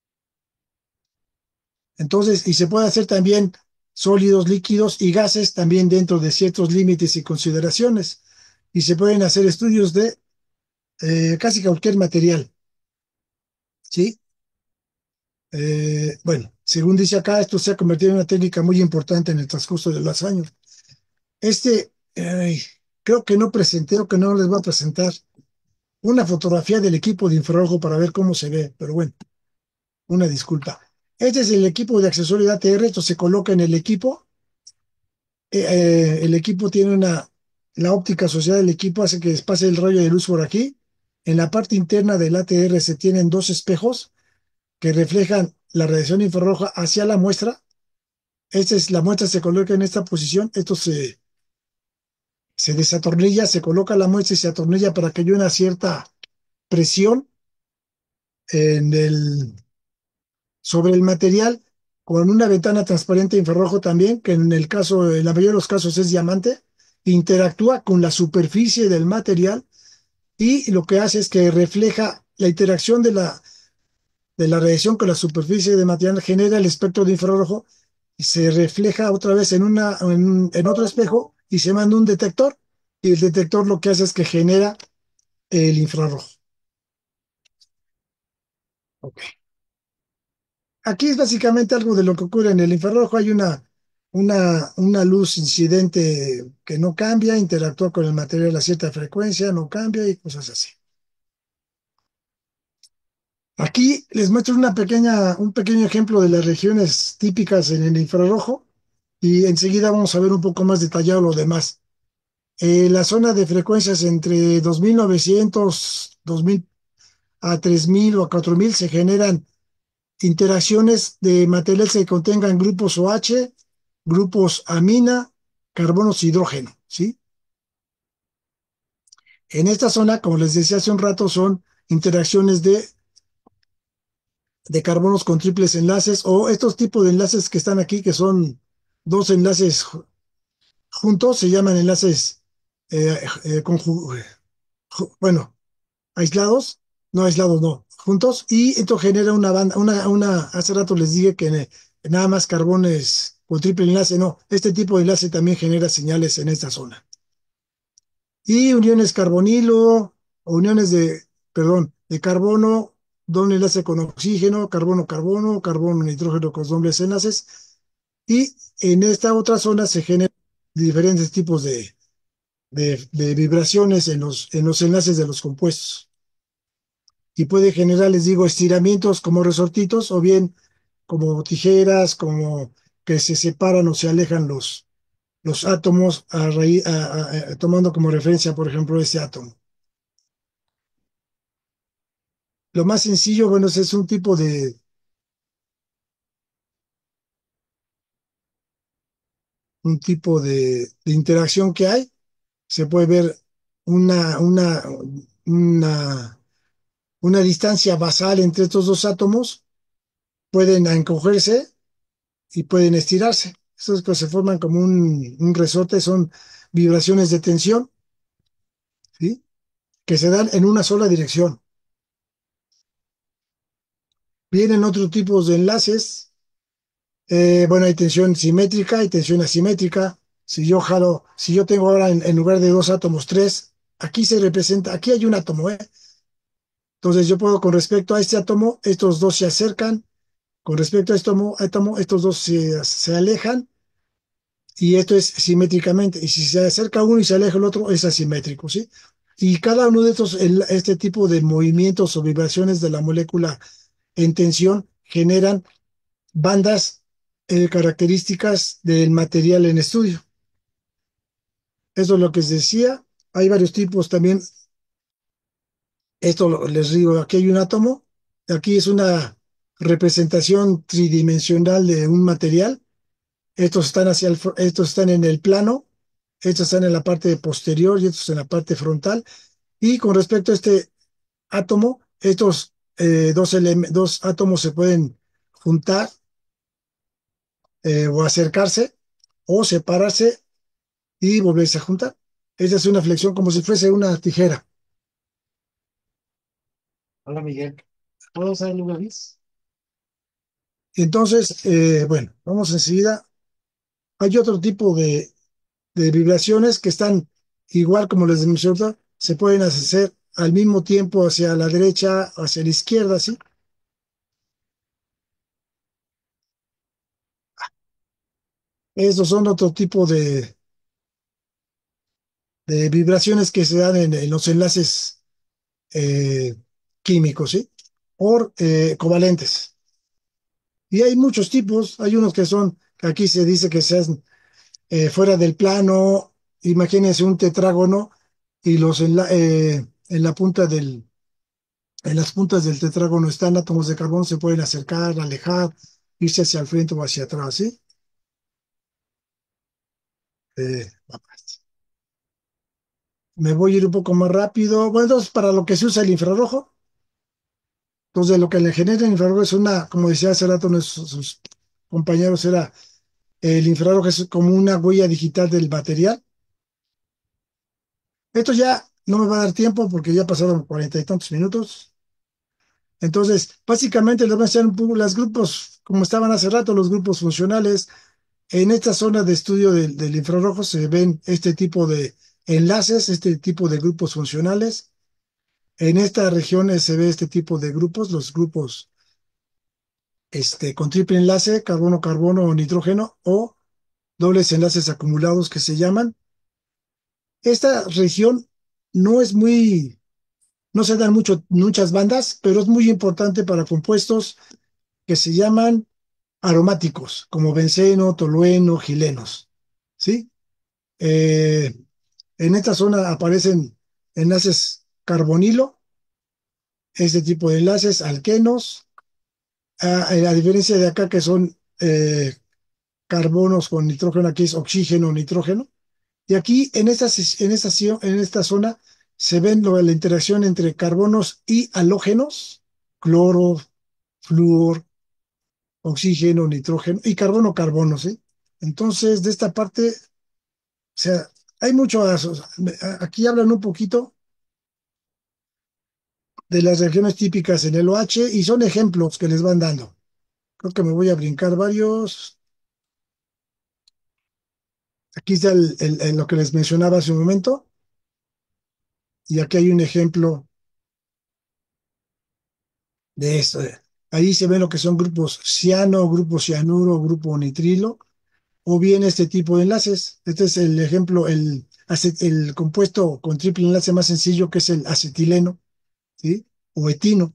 Entonces, y se puede hacer también sólidos, líquidos y gases también dentro de ciertos límites y consideraciones. Y se pueden hacer estudios de eh, casi cualquier material, ¿sí? Eh, bueno, según dice acá, esto se ha convertido en una técnica muy importante en el transcurso de los años. Este, ay, creo que no presenté o que no les voy a presentar una fotografía del equipo de infrarrojo para ver cómo se ve, pero bueno, una disculpa. Este es el equipo de accesorio de A T R, esto se coloca en el equipo. Eh, eh, el equipo tiene una, la óptica asociada del equipo hace que pase el rayo de luz por aquí. En la parte interna del A T R se tienen dos espejos que reflejan la radiación infrarroja hacia la muestra. Esta es la muestra, se coloca en esta posición. Esto se, se desatornilla, se coloca la muestra y se atornilla para que haya una cierta presión en el, sobre el material, con una ventana transparente infrarrojo también, que en el caso, en la mayoría de los casos es diamante, interactúa con la superficie del material y lo que hace es que refleja la interacción de la, de la radiación con la superficie del material, genera el espectro de infrarrojo y se refleja otra vez en, una, en, en otro espejo y se manda un detector y el detector lo que hace es que genera el infrarrojo. Ok. Aquí es básicamente algo de lo que ocurre en el infrarrojo. Hay una, una, una luz incidente que no cambia, interactúa con el material a cierta frecuencia, no cambia y cosas así. Aquí les muestro una pequeña, un pequeño ejemplo de las regiones típicas en el infrarrojo y enseguida vamos a ver un poco más detallado lo demás. Eh, la zona de frecuencias entre dos mil novecientos, dos mil a tres mil o a cuatro mil se generan interacciones de materiales que contengan grupos O H, grupos amina, carbonos, hidrógeno, ¿sí? En esta zona, como les decía hace un rato, son interacciones de, de carbonos con triples enlaces o estos tipos de enlaces que están aquí, que son dos enlaces juntos, se llaman enlaces, eh, eh, conju- bueno, aislados, no aislados, no, juntos, y esto genera una banda, una, una, hace rato les dije que ne- nada más carbones o triple enlace, no, este tipo de enlace también genera señales en esta zona. Y uniones carbonilo, o uniones de, perdón, de carbono, doble enlace con oxígeno, carbono-carbono, carbono-nitrógeno con dobles enlaces. Y en esta otra zona se generan diferentes tipos de, de- de vibraciones en los, en los enlaces de los compuestos. Y puede generar, les digo, estiramientos como resortitos o bien como tijeras, como que se separan o se alejan los, los átomos a raíz, a- a- a- tomando como referencia, por ejemplo, este átomo. Lo más sencillo, bueno, es un tipo de, un tipo de, de interacción que hay. Se puede ver una, una, una, una distancia basal entre estos dos átomos. Pueden encogerse y pueden estirarse. Estos que se forman como un, un resorte son vibraciones de tensión, ¿sí? Que se dan en una sola dirección. Vienen otros tipos de enlaces. Eh, bueno, hay tensión simétrica y tensión asimétrica. Si yo jalo, si yo tengo ahora en, en lugar de dos átomos, tres, aquí se representa, aquí hay un átomo, ¿eh? Entonces yo puedo con respecto a este átomo, estos dos se acercan, con respecto a este átomo, átomo, estos dos se, se alejan, y esto es simétricamente. Y si se acerca uno y se aleja el otro, es asimétrico, ¿sí? Y cada uno de estos, el- este tipo de movimientos o vibraciones de la molécula en tensión generan bandas eh, características del material en estudio. Eso es lo que les decía. Hay varios tipos también. Esto lo- les digo, aquí hay un átomo. Aquí es una representación tridimensional de un material. Estos están hacia el, fr- estos están en el plano, estos están en la parte posterior y estos en la parte frontal. Y con respecto a este átomo, estos eh, dos, eleme- dos átomos se pueden juntar eh, o acercarse o separarse y volverse a juntar. Esa es una flexión como si fuese una tijera. Hola Miguel, ¿puedo usar el vez? Entonces, eh, bueno, vamos enseguida. Hay otro tipo de, de vibraciones que están igual como les mencioné, se pueden hacer al mismo tiempo hacia la derecha, hacia la izquierda, ¿sí? Estos son otro tipo de, de vibraciones que se dan en, en los enlaces eh, químicos, ¿sí? Por eh, covalentes. Y hay muchos tipos, hay unos que son, que aquí se dice que se hacen eh, fuera del plano. Imagínense un tetrágono y los en la, eh, en la punta del, en las puntas del tetrágono están átomos de carbono, se pueden acercar, alejar, irse hacia el frente o hacia atrás, ¿sí? Eh, Me voy a ir un poco más rápido. Bueno, entonces, para lo que se usa el infrarrojo, entonces lo que le genera el infrarrojo es una, como decía hace rato nuestros sus compañeros, era el infrarrojo es como una huella digital del material. Esto ya no me va a dar tiempo porque ya pasaron cuarenta y tantos minutos. Entonces, básicamente les voy a enseñar un poco los grupos, como estaban hace rato, los grupos funcionales. En esta zona de estudio del, del infrarrojo se ven este tipo de enlaces, este tipo de grupos funcionales. En estas regiones se ve este tipo de grupos, los grupos este, con triple enlace, carbono-carbono o nitrógeno, o dobles enlaces acumulados que se llaman. Esta región no es muy, no se dan mucho, muchas bandas, pero es muy importante para compuestos que se llaman aromáticos, como benceno, tolueno, gilenos. ¿Sí? Eh, en esta zona aparecen enlaces carbonilo, este tipo de enlaces, alquenos, a, a diferencia de acá que son eh, carbonos con nitrógeno, aquí es oxígeno, nitrógeno. Y aquí en esta, en esta, en esta zona se ven lo, la interacción entre carbonos y halógenos, cloro, flúor, oxígeno, nitrógeno y carbono, carbono, ¿sí? Entonces, de esta parte, o sea, hay mucho, aquí hablan un poquito de las reacciones típicas en el OH y son ejemplos que les van dando. Creo que me voy a brincar varios. Aquí está el, el- el- lo que les mencionaba hace un momento. Y aquí hay un ejemplo de esto. Ahí se ven lo que son grupos ciano, grupo cianuro, grupo nitrilo, o bien este tipo de enlaces. Este es el ejemplo, el, ace- el compuesto con triple enlace más sencillo, que es el acetileno, ¿sí? O etino.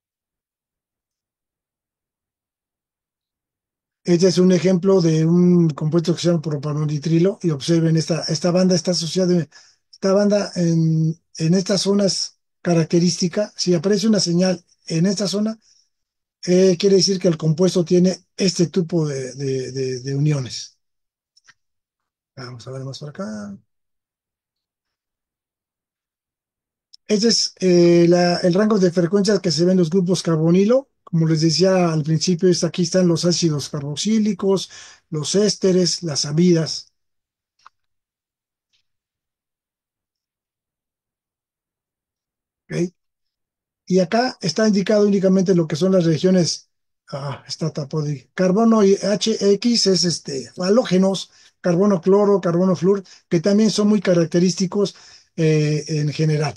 Este es un ejemplo de un compuesto que se llama propanonitrilo, y observen, esta, esta banda está asociada, esta banda en, en estas zonas característica. Si aparece una señal en esta zona, eh, quiere decir que el compuesto tiene este tipo de, de- de- de uniones. Vamos a ver más por acá. Este es eh, la- el rango de frecuencias que se ven en los grupos carbonilo. Como les decía al principio, es- aquí están los ácidos carboxílicos, los ésteres, las amidas. ¿Ok? Y acá está indicado únicamente lo que son las regiones. Ah, está tapado de carbono, y H X es este, halógenos, carbono cloro, carbono flúor, que también son muy característicos eh, en general.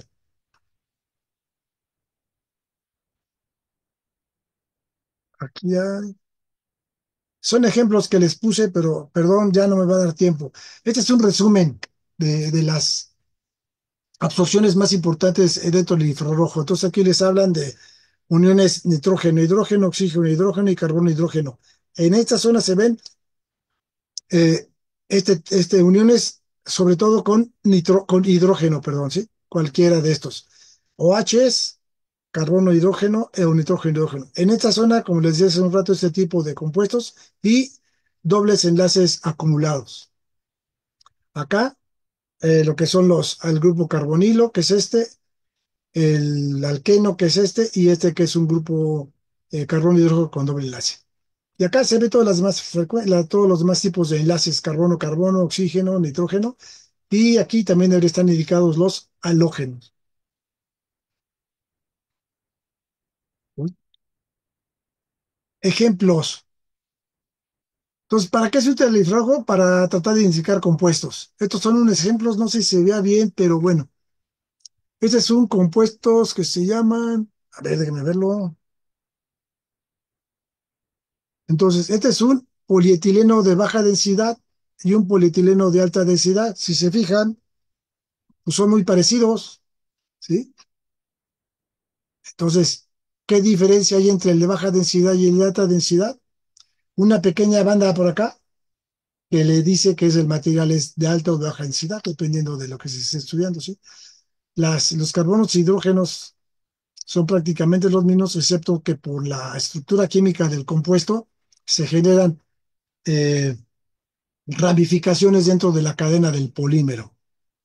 Aquí hay. Son ejemplos que les puse, pero perdón, ya no me va a dar tiempo. Este es un resumen de, de las absorciones más importantes dentro del infrarrojo. Entonces aquí les hablan de uniones nitrógeno, hidrógeno, oxígeno, hidrógeno y carbono, hidrógeno. En esta zona se ven eh, este, este, uniones sobre todo con, nitro, con hidrógeno, perdón, ¿sí? Cualquiera de estos. O H es carbono, hidrógeno eh, o nitrógeno, hidrógeno. En esta zona, como les decía hace un rato, este tipo de compuestos y dobles enlaces acumulados. Acá, eh, lo que son los, al grupo carbonilo, que es este, el alqueno, que es este, y este que es un grupo eh, carbono, hidrógeno con doble enlace. Y acá se ve todas las demás frecuen- la- todos los demás tipos de enlaces, carbono, carbono, oxígeno, nitrógeno, y aquí también deberían estar indicados los halógenos. Uy. Ejemplos. Entonces, ¿para qué se utiliza el infrarrojo? Para tratar de identificar compuestos. Estos son unos ejemplos, no sé si se vea bien, pero bueno. Estos son compuestos que se llaman, a ver, déjenme verlo. Entonces, este es un polietileno de baja densidad y un polietileno de alta densidad. Si se fijan, pues son muy parecidos, ¿sí? Entonces, ¿qué diferencia hay entre el de baja densidad y el de alta densidad? Una pequeña banda por acá que le dice que es el material es de alta o de baja densidad, dependiendo de lo que se esté estudiando, ¿sí? Las, los carbonos e hidrógenos son prácticamente los mismos, excepto que por la estructura química del compuesto se generan eh, ramificaciones dentro de la cadena del polímero,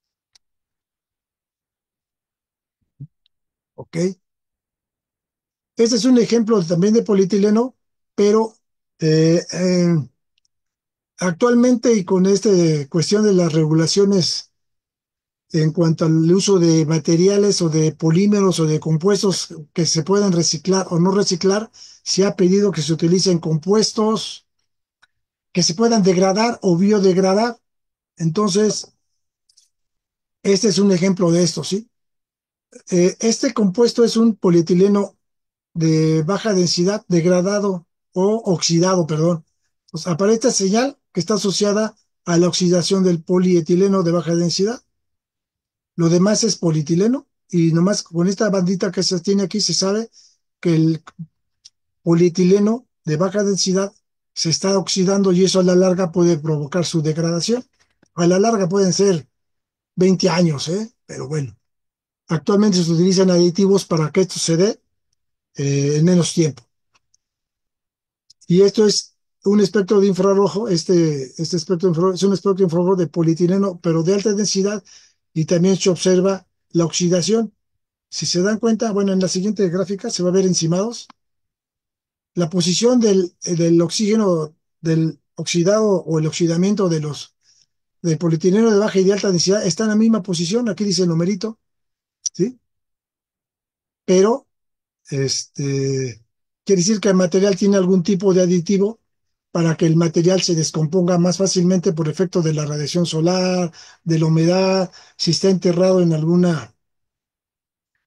¿ok? Este es un ejemplo también de polietileno, pero eh, eh, actualmente y con esta cuestión de las regulaciones en cuanto al uso de materiales o de polímeros o de compuestos que se puedan reciclar o no reciclar, se ha pedido que se utilicen compuestos que se puedan degradar o biodegradar. Entonces, este es un ejemplo de esto, ¿sí? Eh, este compuesto es un polietileno de baja densidad degradado o oxidado, perdón. Pues aparece esta señal que está asociada a la oxidación del polietileno de baja densidad. Lo demás es polietileno y nomás con esta bandita que se tiene aquí se sabe que el polietileno de baja densidad se está oxidando y eso a la larga puede provocar su degradación. A la larga pueden ser veinte años, ¿eh? Pero bueno, actualmente se utilizan aditivos para que esto se dé eh, en menos tiempo. Y esto es un espectro de infrarrojo, este, este espectro de infrarrojo es un espectro de infrarrojo de polietileno, pero de alta densidad, y también se observa la oxidación. Si se dan cuenta, bueno, en la siguiente gráfica se va a ver encimados. La posición del, del oxígeno, del oxidado o el oxidamiento de los, del polietileno de baja y de alta densidad está en la misma posición. Aquí dice el numerito, ¿sí? Pero, este, quiere decir que el material tiene algún tipo de aditivo para que el material se descomponga más fácilmente por efecto de la radiación solar, de la humedad, si está enterrado en alguna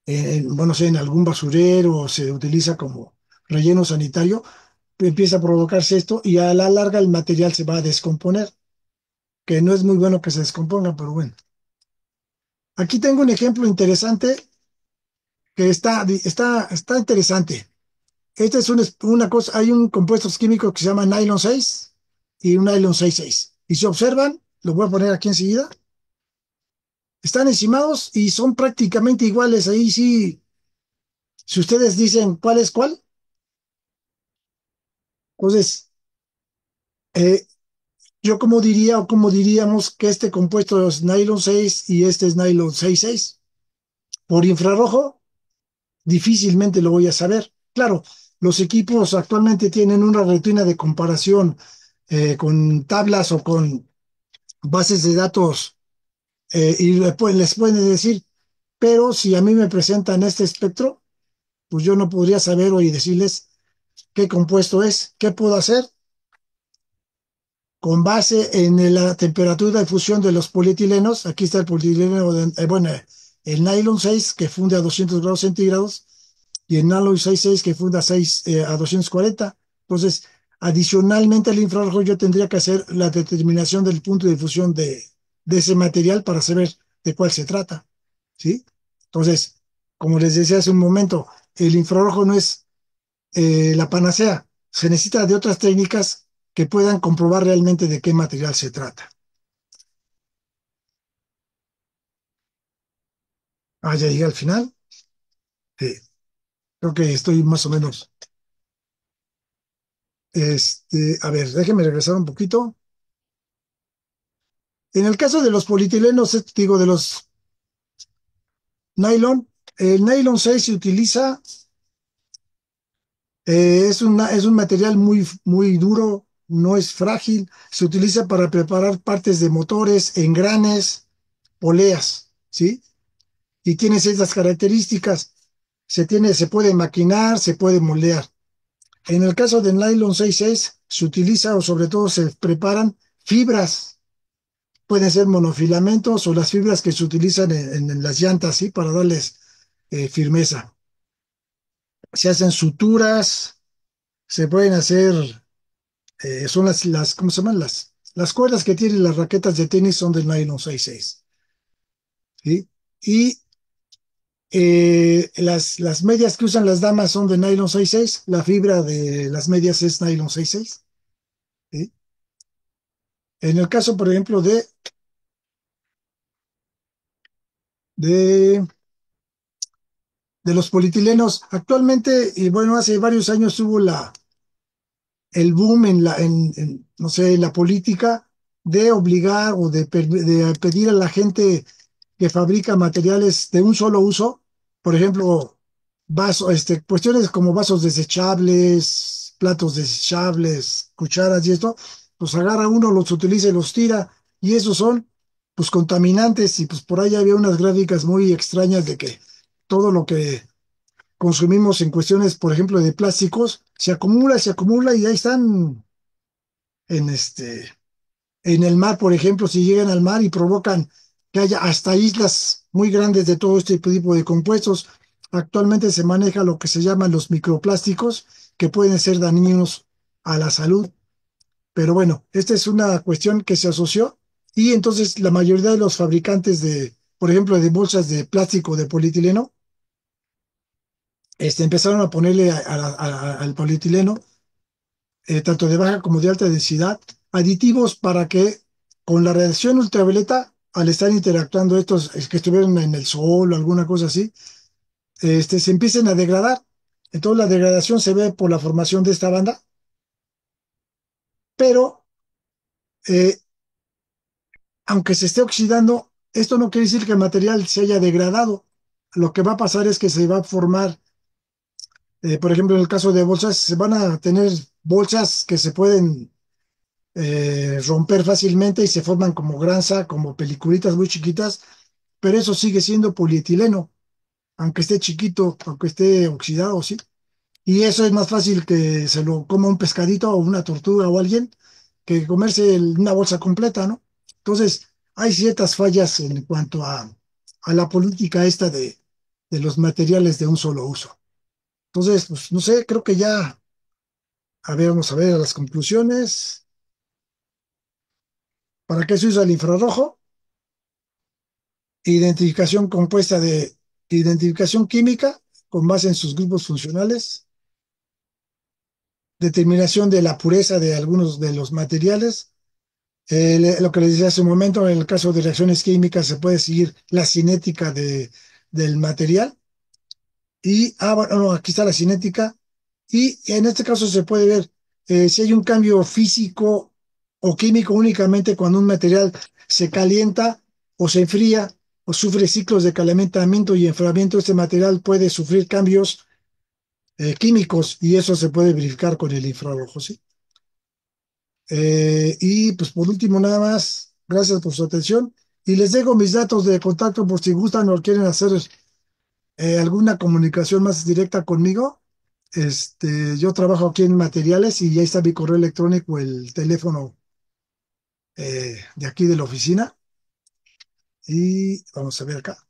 en, bueno, sé, en algún basurero o se utiliza como relleno sanitario, empieza a provocarse esto y a la larga el material se va a descomponer, que no es muy bueno que se descomponga, pero bueno. Aquí tengo un ejemplo interesante que está, está, está interesante. Este es un- una cosa, hay un compuesto químico que se llama nylon seis y un nylon seis seis. Y si observan, lo voy a poner aquí enseguida, están encimados y son prácticamente iguales. Ahí sí, si ustedes dicen cuál es cuál, entonces, eh, yo como diría o como diríamos que este compuesto es nylon seis y este es nylon seis seis. Por infrarrojo, difícilmente lo voy a saber. Claro, los equipos actualmente tienen una rutina de comparación eh, con tablas o con bases de datos eh, y después les pueden decir, pero si a mí me presentan este espectro, pues yo no podría saber o y decirles qué compuesto es, qué puedo hacer con base en la temperatura de fusión de los polietilenos. Aquí está el polietileno, de, eh, bueno, el nylon seis que funde a doscientos grados centígrados y el nylon seis seis que funde a, seis, eh, a doscientos cuarenta. Entonces, adicionalmente al infrarrojo yo tendría que hacer la determinación del punto de fusión de, de ese material para saber de cuál se trata. ¿Sí? Entonces, como les decía hace un momento, el infrarrojo no es eh, la panacea. Se necesita de otras técnicas que puedan comprobar realmente de qué material se trata. Ah, ya llegué al final. Sí, creo que estoy más o menos. Este, a ver, déjenme regresar un poquito. En el caso de los polietilenos, eh, digo, de los nylon, el nylon seis se utiliza, eh, es, una, es un material muy, muy duro, no es frágil, se utiliza para preparar partes de motores, engranes, poleas, ¿sí? Y tiene ciertas características. Se tiene, se puede maquinar, se puede moldear. En el caso del nylon seis seis se utiliza o sobre todo se preparan fibras, pueden ser monofilamentos o las fibras que se utilizan en, en las llantas, ¿sí? Para darles eh, firmeza. Se hacen suturas, se pueden hacer, eh, son las, las, ¿cómo se llaman? Las, las cuerdas que tienen las raquetas de tenis son del nylon seis seis, ¿sí? Y Eh, las, las medias que usan las damas son de nylon seis seis, la fibra de las medias es nylon seis seis, ¿sí? En el caso, por ejemplo, de, de, de los politilenos, actualmente, y bueno, hace varios años hubo la, el boom en la, en, en, no sé, la política de obligar o de, per- de pedir a la gente que fabrica materiales de un solo uso, por ejemplo, vasos, este, cuestiones como vasos desechables, platos desechables, cucharas y esto, pues agarra uno, los utiliza y los tira, y esos son, pues, contaminantes, y pues por ahí había unas gráficas muy extrañas de que todo lo que consumimos en cuestiones, por ejemplo, de plásticos, se acumula, se acumula y ahí están en este, en el mar, por ejemplo, si llegan al mar y provocan que haya hasta islas muy grandes de todo este tipo de compuestos. Actualmente se maneja lo que se llaman los microplásticos, que pueden ser dañinos a la salud. Pero bueno, esta es una cuestión que se asoció y entonces la mayoría de los fabricantes de, por ejemplo, de bolsas de plástico de polietileno, este, empezaron a ponerle a- a- a- al polietileno, eh, tanto de baja como de alta densidad, aditivos para que con la radiación ultravioleta, al estar interactuando estos es que estuvieron en el sol o alguna cosa así, este, se empiecen a degradar. Entonces la degradación se ve por la formación de esta banda, pero eh, aunque se esté oxidando, esto no quiere decir que el material se haya degradado. Lo que va a pasar es que se va a formar, eh, por ejemplo, en el caso de bolsas, se van a tener bolsas que se pueden eh, romper fácilmente y se forman como granza, como peliculitas muy chiquitas, pero eso sigue siendo polietileno, aunque esté chiquito, aunque esté oxidado, ¿sí? Y eso es más fácil que se lo coma un pescadito o una tortuga o alguien que comerse el- una bolsa completa, ¿no? Entonces, hay ciertas fallas en cuanto a, a la política esta de, de los materiales de un solo uso. Entonces, pues no sé, creo que ya, a ver, vamos a ver las conclusiones. ¿Para qué se usa el infrarrojo? Identificación compuesta de identificación química con base en sus grupos funcionales, determinación de la pureza de algunos de los materiales. Eh, le- lo que les decía hace un momento, en el caso de reacciones químicas se puede seguir la cinética de, del material. Y, ah, bueno, no, aquí está la cinética. Y en este caso se puede ver eh, si hay un cambio físico o químico únicamente cuando un material se calienta o se enfría o sufre ciclos de calentamiento y enfriamiento. Este material puede sufrir cambios eh, químicos y eso se puede verificar con el infrarrojo, ¿sí? Eh, y pues por último, nada más, gracias por su atención. Y les dejo mis datos de contacto por si gustan o quieren hacer eh, alguna comunicación más directa conmigo. Este, yo trabajo aquí en materiales y ya está mi correo electrónico, el teléfono eh, de aquí de la oficina. Y vamos a ver acá.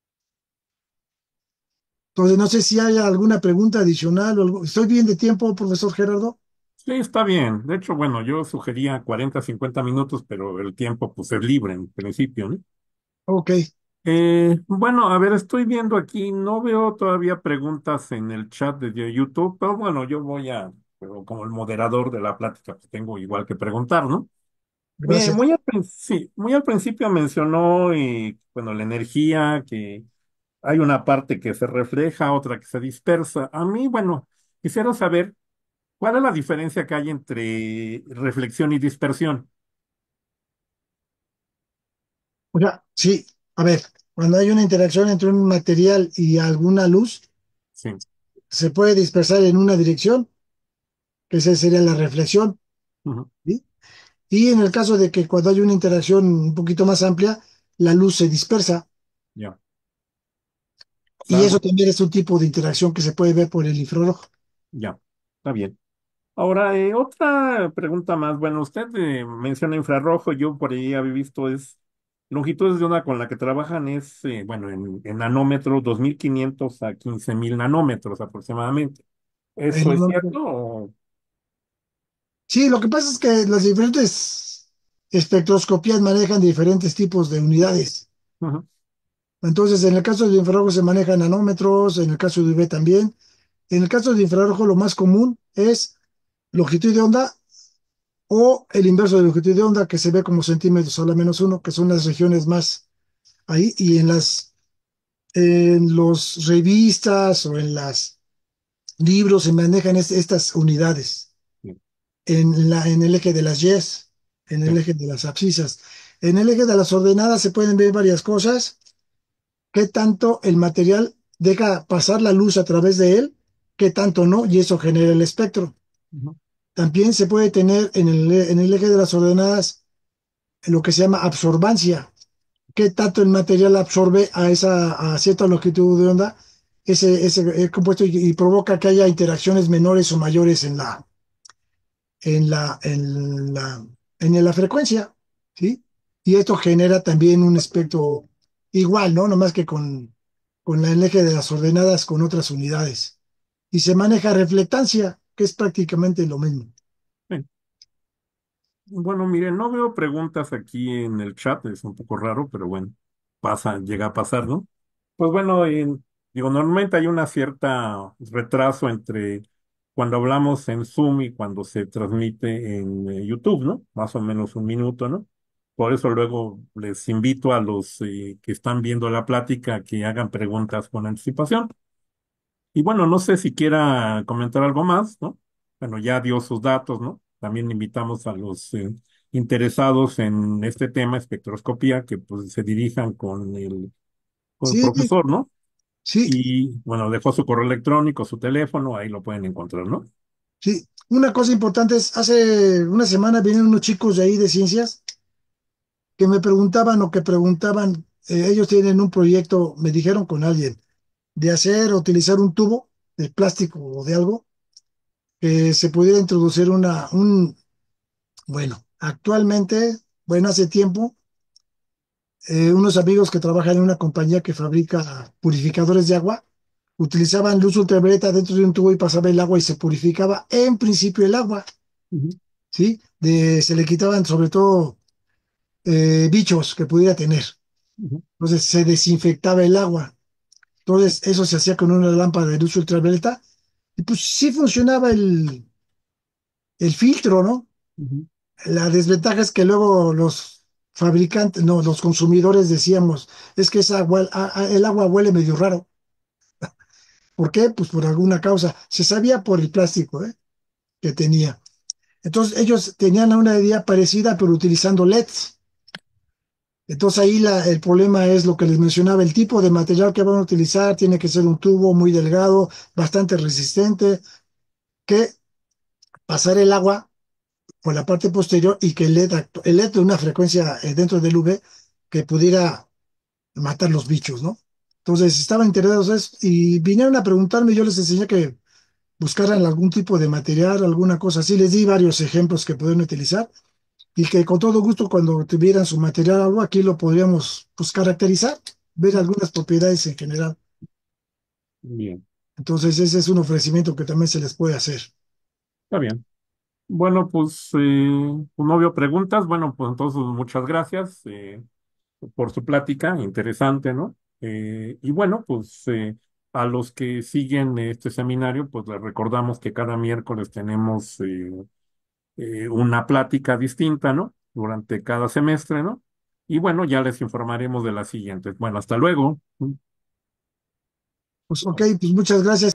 Entonces, no sé si hay alguna pregunta adicional o algo. ¿Estoy bien de tiempo, profesor Gerardo? Sí, está bien. De hecho, bueno, yo sugería cuarenta, cincuenta minutos, pero el tiempo pues es libre en principio, ¿no? Ok, Eh, bueno, a ver, estoy viendo aquí, no veo todavía preguntas en el chat de YouTube, pero bueno, yo voy a, pero como el moderador de la plática, pues tengo igual que preguntar, ¿no? Eh, gracias. muy al, prin- sí, muy al principio mencionó, eh, bueno, la energía, que hay una parte que se refleja, otra que se dispersa. A mí, bueno, quisiera saber cuál es la diferencia que hay entre reflexión y dispersión. O sea, sí, a ver, cuando hay una interacción entre un material y alguna luz, Sí. se puede dispersar en una dirección, que esa sería la reflexión, Ujú. ¿sí? Y en el caso de que cuando hay una interacción un poquito más amplia, la luz se dispersa. Ya, Y eso salvo, también es un tipo de interacción que se puede ver por el infrarrojo. ya, está bien. Ahora, eh, otra pregunta más. Bueno, usted eh, menciona infrarrojo, yo por ahí había visto es longitudes de onda con la que trabajan es, eh, bueno, en, en nanómetros, dos mil quinientos a quince mil nanómetros aproximadamente. En ¿Eso es un- cierto? O- Sí, lo que pasa es que las diferentes espectroscopías manejan diferentes tipos de unidades. Ujú, Entonces, en el caso de infrarrojo se manejan nanómetros, en el caso de U V también. En el caso de infrarrojo, lo más común es longitud de onda o el inverso de longitud de onda, que se ve como centímetros a la menos uno, que son las regiones más ahí. Y en las en los revistas o en las libros se manejan es- estas unidades sí, en, la, en el eje de las Y's, en sí, el eje de las abscisas. En el eje de las ordenadas se pueden ver varias cosas, qué tanto el material deja pasar la luz a través de él, qué tanto no, y eso genera el espectro. ujú, También se puede tener en el, en el eje de las ordenadas lo que se llama absorbancia, qué tanto el material absorbe a esa a cierta longitud de onda ese, ese eh, compuesto y, y provoca que haya interacciones menores o mayores en la, en la, en la, en la frecuencia, ¿sí? Y esto genera también un espectro igual, ¿no? Nomás que con, con la- el eje de las ordenadas con otras unidades. Y se maneja reflectancia, que es prácticamente lo mismo. sí. Bueno, mire, no veo preguntas aquí en el chat, es un poco raro, pero bueno, pasa, llega a pasar, ¿no? Pues bueno, en- digo, normalmente hay una cierta retraso entre cuando hablamos en Zoom y cuando se transmite en eh, YouTube, ¿no? Más o menos un minuto, ¿no? Por eso luego les invito a los eh, que están viendo la plática que hagan preguntas con anticipación. Y bueno, no sé si quiera comentar algo más, ¿no? Bueno, ya dio sus datos, ¿no? También invitamos a los eh, interesados en este tema, espectroscopía, que pues se dirijan con el, con el Sí, profesor, ¿no? sí, Y bueno, dejó su correo electrónico, su teléfono, ahí lo pueden encontrar, ¿no? sí. Una cosa importante es, hace una semana vienen unos chicos de ahí de ciencias que me preguntaban o que preguntaban, eh, ellos tienen un proyecto, me dijeron con alguien, de hacer o utilizar un tubo de plástico o de algo que se pudiera introducir una, un, bueno, actualmente, bueno, hace tiempo, eh, unos amigos que trabajan en una compañía que fabrica purificadores de agua, utilizaban luz ultravioleta dentro de un tubo y pasaba el agua y se purificaba en principio el agua, Ujú, ¿sí? De, se le quitaban sobre todo eh, bichos que pudiera tener. ujú, Entonces se desinfectaba el agua. Entonces eso se hacía con una lámpara de luz ultravioleta y pues sí funcionaba el, el filtro, ¿no? ujú, La desventaja es que luego los fabricantes, no, los consumidores decíamos, es que esa agua, a- a- el agua huele medio raro. ¿Por qué? Pues por alguna causa. Se sabía por el plástico, ¿eh? Que tenía. Entonces ellos tenían una idea parecida, pero utilizando L E Ds. Entonces ahí la- el problema es lo que les mencionaba, el tipo de material que van a utilizar tiene que ser un tubo muy delgado, bastante resistente, que pasar el agua por la parte posterior y que el L E D, actu- el L E D de una frecuencia eh, dentro del U V que pudiera matar los bichos, ¿no? Entonces estaban interesados en eso y vinieron a preguntarme, yo les enseñé que buscaran algún tipo de material, alguna cosa así, les di varios ejemplos que pueden utilizar y que con todo gusto cuando tuvieran su material algo aquí lo podríamos pues caracterizar, ver algunas propiedades en general. bien, Entonces ese es un ofrecimiento que también se les puede hacer. está bien. Bueno, pues, eh, pues no veo preguntas. Bueno, pues entonces muchas gracias eh, por su plática, interesante, ¿no? Eh, y bueno, pues eh, a los que siguen este seminario, pues les recordamos que cada miércoles tenemos eh, eh, una plática distinta, ¿no? Durante cada semestre, ¿no? Y bueno, ya les informaremos de las siguientes. Bueno, hasta luego. Pues ok, pues muchas gracias.